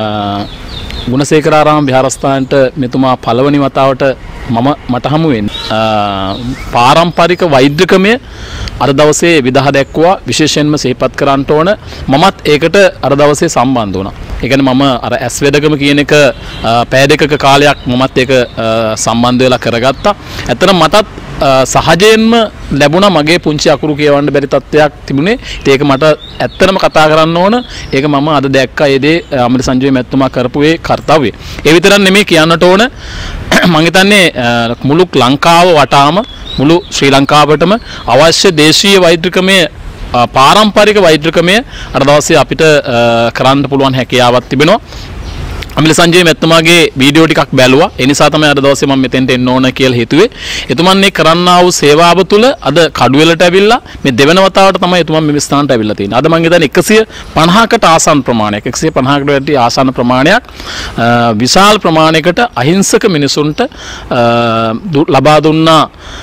ගුණසේකරාරාම විහාරස්ථානට මෙතුමා පළවෙනි වතාවට මම මට හමු වෙන්නේ. පාරම්පරික වෛද්‍යකමය අද දවසේ විදහා දැක්වුවා. විශේෂයෙන්ම සිහිපත් කරන්න ඕන මමත් ඒකට අද දවසේ සම්බන්ධ වුණා. ඒ කියන්නේ මම අර ඇස් වෙදකම කියන එක පැය දෙකක කාලයක් මමත් ඒක සම්බන්ධ වෙලා කරගත්තා. ඇත්තටම මටත් සහජයෙන්ම ලැබුණා මගේ පුංචි අකුරු කියවන්න බැරි තත්ත්වයක් තිබුණේ. ඒක මට ඇත්තටම කතා කරන්න ඕන. ඒක මම අද දැක්කා ඒ දේ අමිල සංජීව මැතිතුමා කරපු ඒ කාර්යය. ඒ විතරක් නෙමෙයි කියන්නට ඕන මම හිතන්නේ මුළු ලංකාව වටාම මුළු ශ්‍රී ලංකාවටම අවශ්‍ය දේශීය වෛද්‍යකමය පාරම්පරික වෛද්‍යකමය අද දවසේ අපිට කරන්න පුළුවන් හැකියාවක් තිබෙනවා. අමිල සංජය මැතිතුමාගේ වීඩියෝ ටිකක් බැලුවා. ඒ නිසා තමයි අද දවසේ මම මෙතෙන්ට එන්න ඕන කියලා හිතුවේ. එතුමන් මේ කරන්නා වූ සේවාව තුළ අද කඩුවෙලට ඇවිල්ලා මේ දෙවන වතාවට තමයි එතුමන් මේ ස්ථානට ඇවිල්ලා තියෙන්නේ. අද මම හිතන්නේ එකසිය පනහකට ආසන්න ප්‍රමාණයක් එකසිය පනහකට වැඩි ආසන්න ප්‍රමාණයක් විශාල ප්‍රමාණයකට අහිංසක මිනිසුන්ට ලබා දුන්නා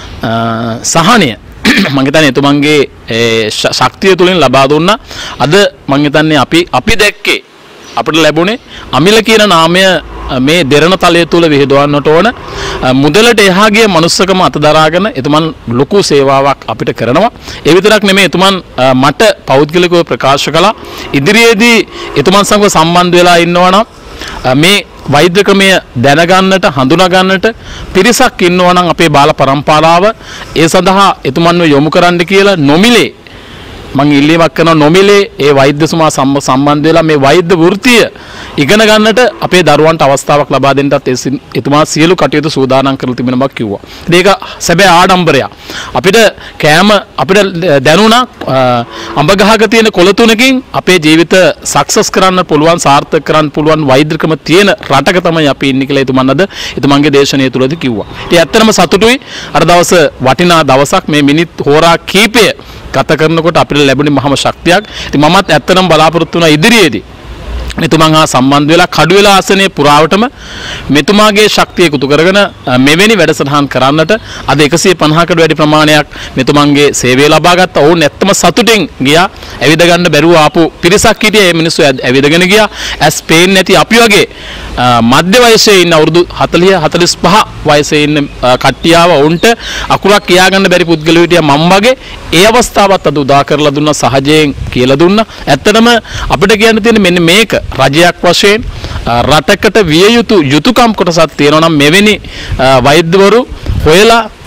සහනය මම හිතන්නේ එතුමන්ගේ ශක්තිය තුලින් ලබා දුන්නා. අද මම හිතන්නේ අපි අපි දැක්කේ අපිට ලැබුණේ අමිල කියන නාමය මේ දෙරණ තලය තුල විහිදවන්නට ඕන. මුදලට එහා ගිය මනුස්සකම අතදරාගෙන එතුමන් ලොකු සේවාවක් අපිට කරනවා. ඒ විතරක් නෙමෙයි එතුමන් මට පෞද්ගලිකව ප්‍රකාශ කළා ඉදිරියේදී එතුමන් සමග සම්බන්ධ වෙලා ඉන්නවා නම් මේ වෛද්‍යකමය දැනගන්නට හඳුනාගන්නට පිරිසක් ඉන්නවා නම් අපේ බාල පරම්පරාව ඒ සඳහා එතුමන්ව යොමු කරන්න කියලා නොමිලේ මම ඉල්ලීමක් කරනවා නොමිලේ ඒ වෛද්‍යතුමා සම්බන්ධ වෙලා මේ වෛද්‍ය වෘත්තිය ඉගෙන ගන්නට අපේ දරුවන්ට අවස්ථාවක් ලබා දෙන්නත් එතුමා සියලු කටයුතු සූදානම් කරලා තිබෙන බව කිව්වා. ඒක සැබෑ ආඩම්බරයක්. අපිට කෑම අපිට දැනුණා අඹගහක තියෙන කොළ තුනකින් අපේ ජීවිත සක්සස් කරන්න පුළුවන් සාර්ථක කරන්න පුළුවන් වෛද්‍යකම තියෙන රටක තමයි අපි ඉන්නේ කියලා එතුමන් අද එතුමන්ගේ දේශනාව තුළදී කිව්වා. ඉතින් ඇත්තටම සතුටුයි අර දවස වටිනා දවසක් මේ මිනිත් හෝරා කීපය ගත කරනකොට අපිට ලැබුණේ මහම ශක්තියක්. ඉතින් මමත් ඇත්තටම බලාපොරොත්තු වුණා ඉදිරියේදී මෙතුමන් හා සම්බන්ධ වෙලා කඩුවෙල ආසනයේ පුරාවටම මෙතුමාගේ ශක්තිය එකතු කරගෙන මෙවැනි වැඩසටහන් කරන්නට අද එකසිය පනහකට වැඩි ප්‍රමාණයක් මෙතුමන්ගේ සේවය ලබා ගත්තා. ඔවුන් ඇත්තම සතුටින් ගියා. ඇවිද ගන්න බැරුව ආපු පිරිසක් හිටියේ. මේ මිනිස්සු ඇවිදගෙන ගියා. ඇස් පේන්නේ නැති අපි වගේ මධ්‍ය වයසේ ඉන්න අවුරුදු හතළිහ හතළිස් පහ වයසේ ඉන්න කට්ටියව උන්ට අකුරක් කියා ගන්න බැරි පුද්ගලයෝ හිටියා මම වගේ. ඒ අවස්ථාවත් අද උදා කරලා දුන්නා සහජයෙන් කියලා දුන්නා. ඇත්තටම අපිට කියන්න තියෙන්නේ මෙන්න මේක රජයක් වශයෙන් රටකට විය යුතු යුතුයකම් කොටසක් තියෙනවා නම් මෙවැනි වෛද්‍යවරු හොයලා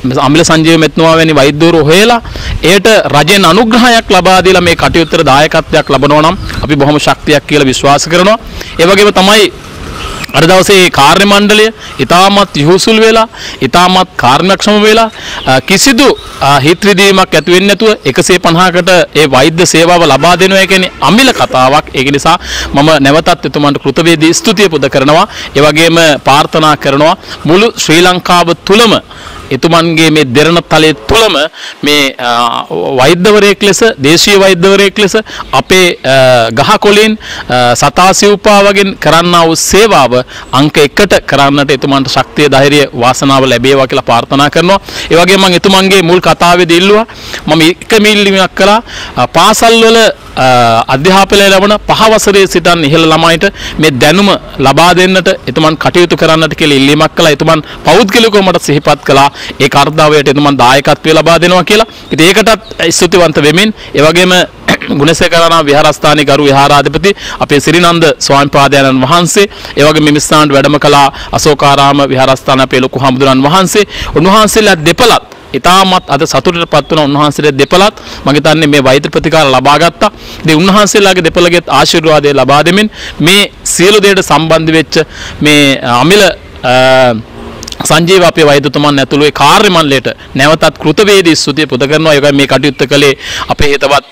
අමිල සංජීව මෙත්නවා වැනි වෛද්‍යවරු හොයලා ඒට රජෙන් අනුග්‍රහයක් ලබා දීලා මේ කටයුත්තට දායකත්වයක් ලබනවා නම් අපි බොහොම ශක්තියක් කියලා විශ්වාස කරනවා. ඒ වගේම තමයි අද දවසේ කාර්ය මණ්ඩලය ඉතාමත් යහුසුල් වෙලා ඉතාමත් කාර්යක්ෂම වෙලා කිසිදු හිත රිදීමක් ඇති වෙන්නේ නැතුව එකසිය පනහකට ඒ වෛද්‍ය සේවාව ලබා දෙනවා කියන්නේ අමිල කතාවක්. ඒක නිසා මම නැවතත් එතුමන්ට කෘතවේදී ස්තුතිය පුද කරනවා. ඒ වගේම ප්‍රාර්ථනා කරනවා මුළු ශ්‍රී ලංකාව තුලම එතුමන්ගේ මේ දෙරණ තලයේ තුලම මේ වෛද්‍යවරයෙක් ලෙස දේශීය වෛද්‍යවරයෙක් ලෙස අපේ ගහකොළින් සතාසිව්පා වගේ කරන්නා වූ සේවාව අංක එකට කරන්නට එතුමන්ට ශක්තිය ධෛර්යය වාසනාව ලැබේවා කියලා ප්‍රාර්ථනා කරනවා. ඒ වගේම මම එතුමන්ගේ මුල් කතාවේදී ඉල්ලුවා මම එක මිල්ලිමක් කළා පාසල් වල අධ්‍යාපනය ලැබෙන පහ වසරේ සිටන් ඉහළ ළමයිට මේ දැනුම ලබා දෙන්නට එතුමන් කටයුතු කරන්නට කියලා ඉල්ලීමක් කළා. එතුමන් පෞද්ගලිකව මට සිහිපත් කළා ඒ කාර්යයට එතුමන් දායකත්වය ලබා දෙනවා කියලා. ඉතින් ඒකටත් ස්තුතිවන්ත වෙමින් ඒ වගේම ගුණසේකරණ විහාරස්ථානයේ ගරු විහාරාධිපති අපේ සිරිනන්ද ස්වාමීපාදයන්න් වහන්සේ ඒ වගේම මේ ස්ථානට වැඩම කළා අශෝකාරාම විහාරස්ථාන අපේ ලොකු හමුදුරන් වහන්සේ උන්වහන්සේලා දෙපළත් ඉතාමත් අද සතුටටපත් වුණ උන්වහන්සේලා දෙපළත් මම හිතන්නේ මේ වෛද්‍ය ප්‍රතිකාර ලබා ගත්තා. ඉතින් උන්වහන්සේලාගේ දෙපළගෙත් ආශිර්වාදය ලබා දෙමින් මේ සියලු දේට සම්බන්ධ වෙච්ච මේ අමිල සංජීව අපේ වෛද්‍යතුමන් ඇතුළු ඒ කාර්ය මණ්ඩලයට නැවතත් කෘතවේදී ස්තුතිය පුද කරනවා. ඒකයි මේ කටයුත්ත කළේ අපේ හිතවත්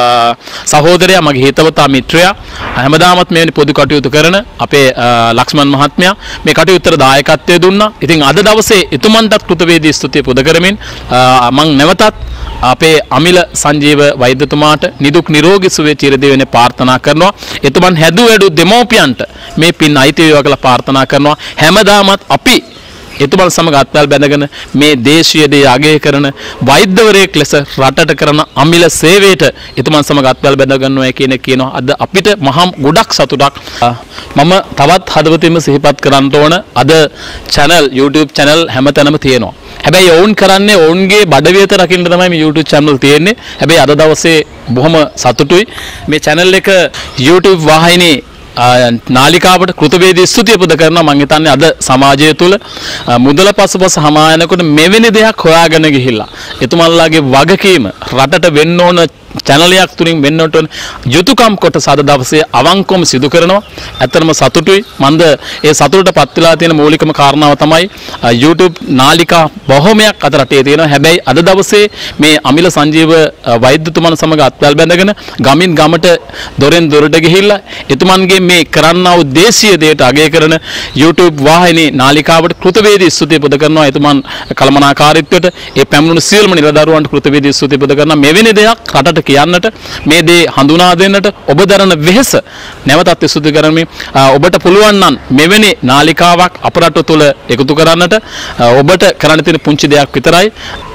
සහෝදරයා මගේ හිතවතා මිත්‍රයා හැමදාමත් මේ පොදු කටයුතු කරන අපේ ලක්ෂ්මන් මහත්මයා මේ කටයුත්තට දායකත්වය දුන්නා. ඉතින් අද දවසේ එතුමන්ටත් කෘතවේදී ස්තුතිය පුද කරමින් මම නැවතත් අපේ අමිල සංජීව වෛද්‍යතුමාට නිදුක් නිරෝගී සුවය චිරදීවන ප්‍රාර්ථනා කරනවා. එතුමන් හැදු වැඩු දෙමෝපියන්ට මේ පින් අයිති වේවා කියලා ප්‍රාර්ථනා කරනවා. හැමදාමත් අපි එතුමන් සමග අත්වැල් බැඳගෙන මේ දේශීය දේ අගය කරන වෛද්‍යවරයෙක් ලෙස රටට කරන අමිල සේවයට එතුමන් සමග අත්වැල් බැඳ ගන්නවා කියන කියනවා. අද අපිට මහා ගොඩක් සතුටක්. මම තවත් හදවතින්ම සිහිපත් කරන්න ඕන අද channel YouTube channel හැමතැනම තියෙනවා. හැබැයි ඔවුන් කරන්නේ ඔවුන්ගේ බඩවියත රකින්න තමයි මේ YouTube channel තියෙන්නේ. හැබැයි අද දවසේ බොහොම සතුටුයි මේ channel එක YouTube වාහිනියේ නාලිකාවට කෘතවේදී ස්තුතිය පුද කරනවා. මම හිතන්නේ අද සමාජය තුළ මුදල පසුපස හමායනකොට මෙවැනි දෙයක් හොයාගෙන ගිහිල්ලා එතුමන්ලාගේ වගකීම රටට වෙන්න ඕන channelයක් තුලින් වෙන්නට ඕන යුතුයකම් කොට සාද දවසේ අවංකවම සිදු කරනවා. ඇත්තටම සතුටුයි. මන්ද ඒ සතුටටපත් වෙලා තියෙන මූලිකම කාරණාව තමයි YouTube නාලිකා බොහොමයක් අද රටේ තියෙනවා. හැබැයි අද දවසේ මේ අමිල සංජීව වෛද්‍යතුමන් සමග අත්වැල් බැඳගෙන ගමින් ගමට දොරෙන් දොරට ගිහිල්ලා එතුමන්ගේ මේ කරන්නා වූ දේශීය දේට අගය කරන YouTube වාහිනී නාලිකාවට කෘතවේදී ස්තුතිය පුද කරනවා. එතුමන් කළමනාකාරීත්වයට ඒ පැමිණුණු සියලුම නිලදරුවන්ට කෘතවේදී ස්තුතිය පුද කරනවා. මෙවැනි දෙයක් රටට කියන්නට මේ දේ හඳුනා දෙන්නට ඔබ දරන වෙහෙස නැවතත් ස්තුති කරමි. ඔබට පුළුවන් නම් මෙවැනි නාලිකාවක් අප රට තුළ එකතු කරන්නට ඔබට කරන්න තියෙන පුංචි දෙයක් විතරයි.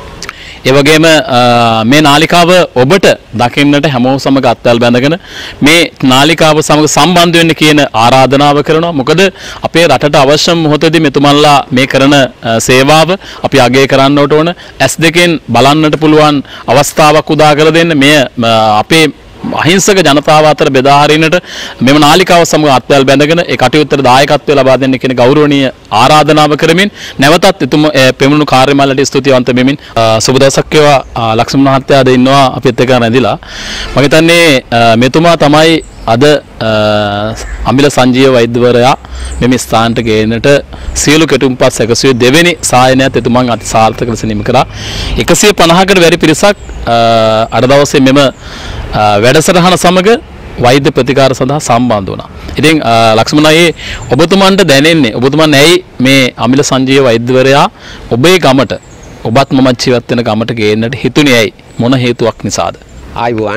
ඒ වගේම මේ නාලිකාව ඔබට දකින්නට හැමෝම සමග අත්වැල් බැඳගෙන මේ නාලිකාව සමග සම්බන්ධ වෙන්න කියන ආරාධනාව කරනවා. මොකද අපේ රටට අවශ්‍ය මොහොතදී මෙතුමන්ලා මේ කරන සේවාව අපි අගය කරන්නට ඕන. ඇස් දෙකෙන් බලන්නට පුළුවන් අවස්ථාවක් උදා කර දෙන්න මේ අපේ අහිංසක ජනතාව අතර බෙදා හරින්නට මෙම නාලිකාව සමග අත්වැල් බැඳගෙන ඒ කටයුත්තට දායකත්වය ලබා දෙන්න කියන ගෞරවනීය ආරාධනාව කරමින් නැවතත් එතුම පෙමුණු කාර්යමණ්ඩලයට ස්තුතිවන්ත වෙමින් සුබ දවසක් වේවා. ලක්ෂ්මන් මහත්තයාද ඉන්නවා අපිත් එක්ක නැදිලා. මම හිතන්නේ මෙතුමා තමයි අද අමිල සංජීව වෛද්‍යවරයා මෙම ස්ථානට ගේන්නට සියලු කෙටුම්පත් සැකසුවේ දෙවෙනි සායනයත් එතුමන් අති සාර්ථක ලෙස නිම කරා. එකසිය පනහකට වැඩි පිරිසක් අද දවසේ මෙම වැඩසටහන සමග වෛද්‍ය ප්‍රතිකාර සඳහා සම්බන්ධ වුණා. ඉතින් ලක්ෂ්මන් අයියේ ඔබතුමන්ට දැනෙන්නේ ඔබතුමන් ඇයි මේ අමිල සංජීව වෛද්‍යවරයා ඔබේ ගමට ඔබත් මමත් ජීවත් වෙන ගමට ගේන්නට හිතුනේ ඇයි? මොන හේතුවක් නිසාද? ආයිබෝවන්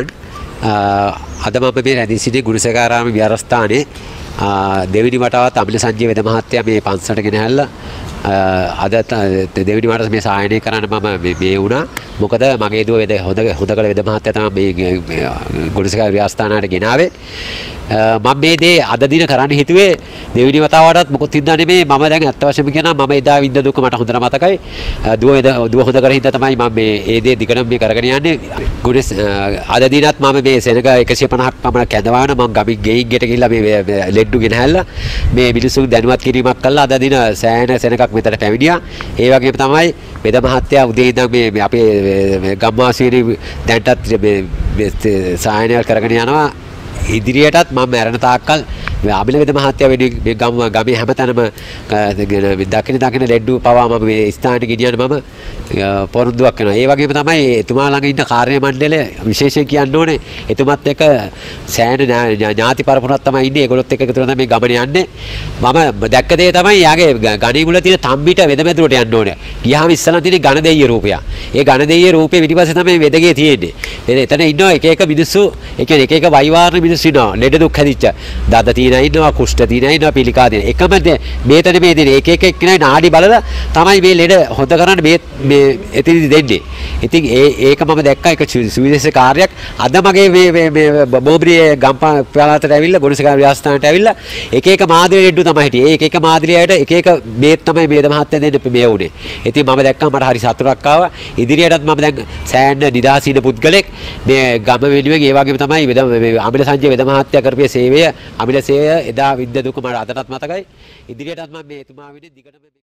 අද මම මේ රැඳී සිටි ගුණසේකාරාම විහාරස්ථානයේ දෙවිනි වතාවත් අමිල සංජීව වෙද මහත්තයා මේ පන්සලට ගෙනහැල්ලා අද දෙවිනි වතාවට මේ සායනය කරන්න මම මේ වුණා. මොකද මගේ දුව වෙද හොඳ හොඳකල වෙද මහත්තයා තමයි මේ ගුණසේකාර විහාරස්ථානයට ගෙනාවේ. මම මේ දේ අද දින කරන්න හිතුවේ දෙවිනි වතාවටත් මොකොත් හින්දා නෙමෙයි. මම දැන් ඇත්ත වශයෙන්ම කියනවා මම එදා විඳ දුක මට හොඳට මතකයි. දුව වෙද දුව හොඳ කර හින්දා තමයි මම මේ ඒ දේ දිගටම මේ කරගෙන යන්නේ. ගුණස් අද දිනත් මම මේ සෙනග එකසිය පනහක් පමණ කැඳවාන මම ගමින් ගෙයින් ගෙට ගිහිල්ලා මේ ලෙඩ්ඩු ගෙනහැල්ලා මේ මිනිස්සුන් දැනුවත් කිරීමක් කළා. අද දින සෑහෙන සෙනගක් මෙතන පැමිණියා. ඒ වගේම තමයි වෙද මහත්තයා උදේ ඉඳන් මේ මේ අපේ ගම්වාසීනි දැන්ටත් මේ මේ සායනය කරගෙන යනවා. ඉදිරියටත් මම මරණ තාක්කල් අමිල වෙද මහත්තයා වෙඩි මේ ගම ගමේ හැමතැනම දකින දකින ලෙඩ්ඩු පවා මම මේ ස්ථානට ගෙනියන්න මම පොරොන්දුවක් කරනවා. ඒ වගේම තමයි එතුමා ළඟ ඉන්න කාර්ය මණ්ඩලය විශේෂයෙන් කියන්න ඕනේ. එතුමත් එක්ක සෑහෙන ඥාති පරපුරක් තමයි ඉන්නේ. ඒගොල්ලොත් එක්ක එකතු වෙලා මේ ගමන යන්නේ. මම දැක්ක දේ තමයි යාගේ ගණේ මුල තියෙන තම්බිට වෙදමැදුරට යන්න ඕනේ. ගියාම ඉස්සලා තියෙන ඝන දෙයිය රූපය. ඒ ඝන දෙයිය රූපේ පිටිපස්සේ තමයි වෙදගේ තියෙන්නේ. එතන ඉන්නවා එක එක මිනිස්සු, ඒ කියන්නේ එක එක වෛවාර්ණ මිනිස්සු ඉන්නවා. ලෙඩ දුක් හැදිච්ච. දත තියෙන ඉන්නවා, කුෂ්ඨ තියෙන ඉන්නවා, පිළිකා තියෙන. එකම මේතන මේ දෙන එක එක එක්කෙනා නාඩි බලලා තමයි මේ ලෙඩ හොද කරන්න මේ මේ එතනදි දෙන්නේ. ඉතින් ඒ ඒක මම දැක්කා ඒක සුවිශේෂ කාර්යයක්. අද මගේ මේ මේ බෝබ්‍රියේ ගම්පා පළාතට ඇවිල්ලා ගොඩසගාර ව්‍යවස්ථානට ඇවිල්ලා එක එක මාදිරි ලෙඩ්ඩු තමයි හිටියේ. ඒක එක මාදිරියට එක එක මේත් තමයි මේද මහත්තයා දෙන්න මේ වුනේ. ඉතින් මම දැක්කා මට හරි සතුටක් ආවා. ඉදිරියටත් මම දැන් සෑහෙන නිදාසින පුද්ගලෙක් මේ ගම වෙනුවෙන් ඒ වගේම තමයි වෙද අමිල සංජය වෙද මහත්තයා කරපු සේවය අමිල සේවය එදා විද්ද දුක මට අදටත් මතකයි. ඉදිරියටත් මම මේ එතුමා වෙනුවෙන් දිගටම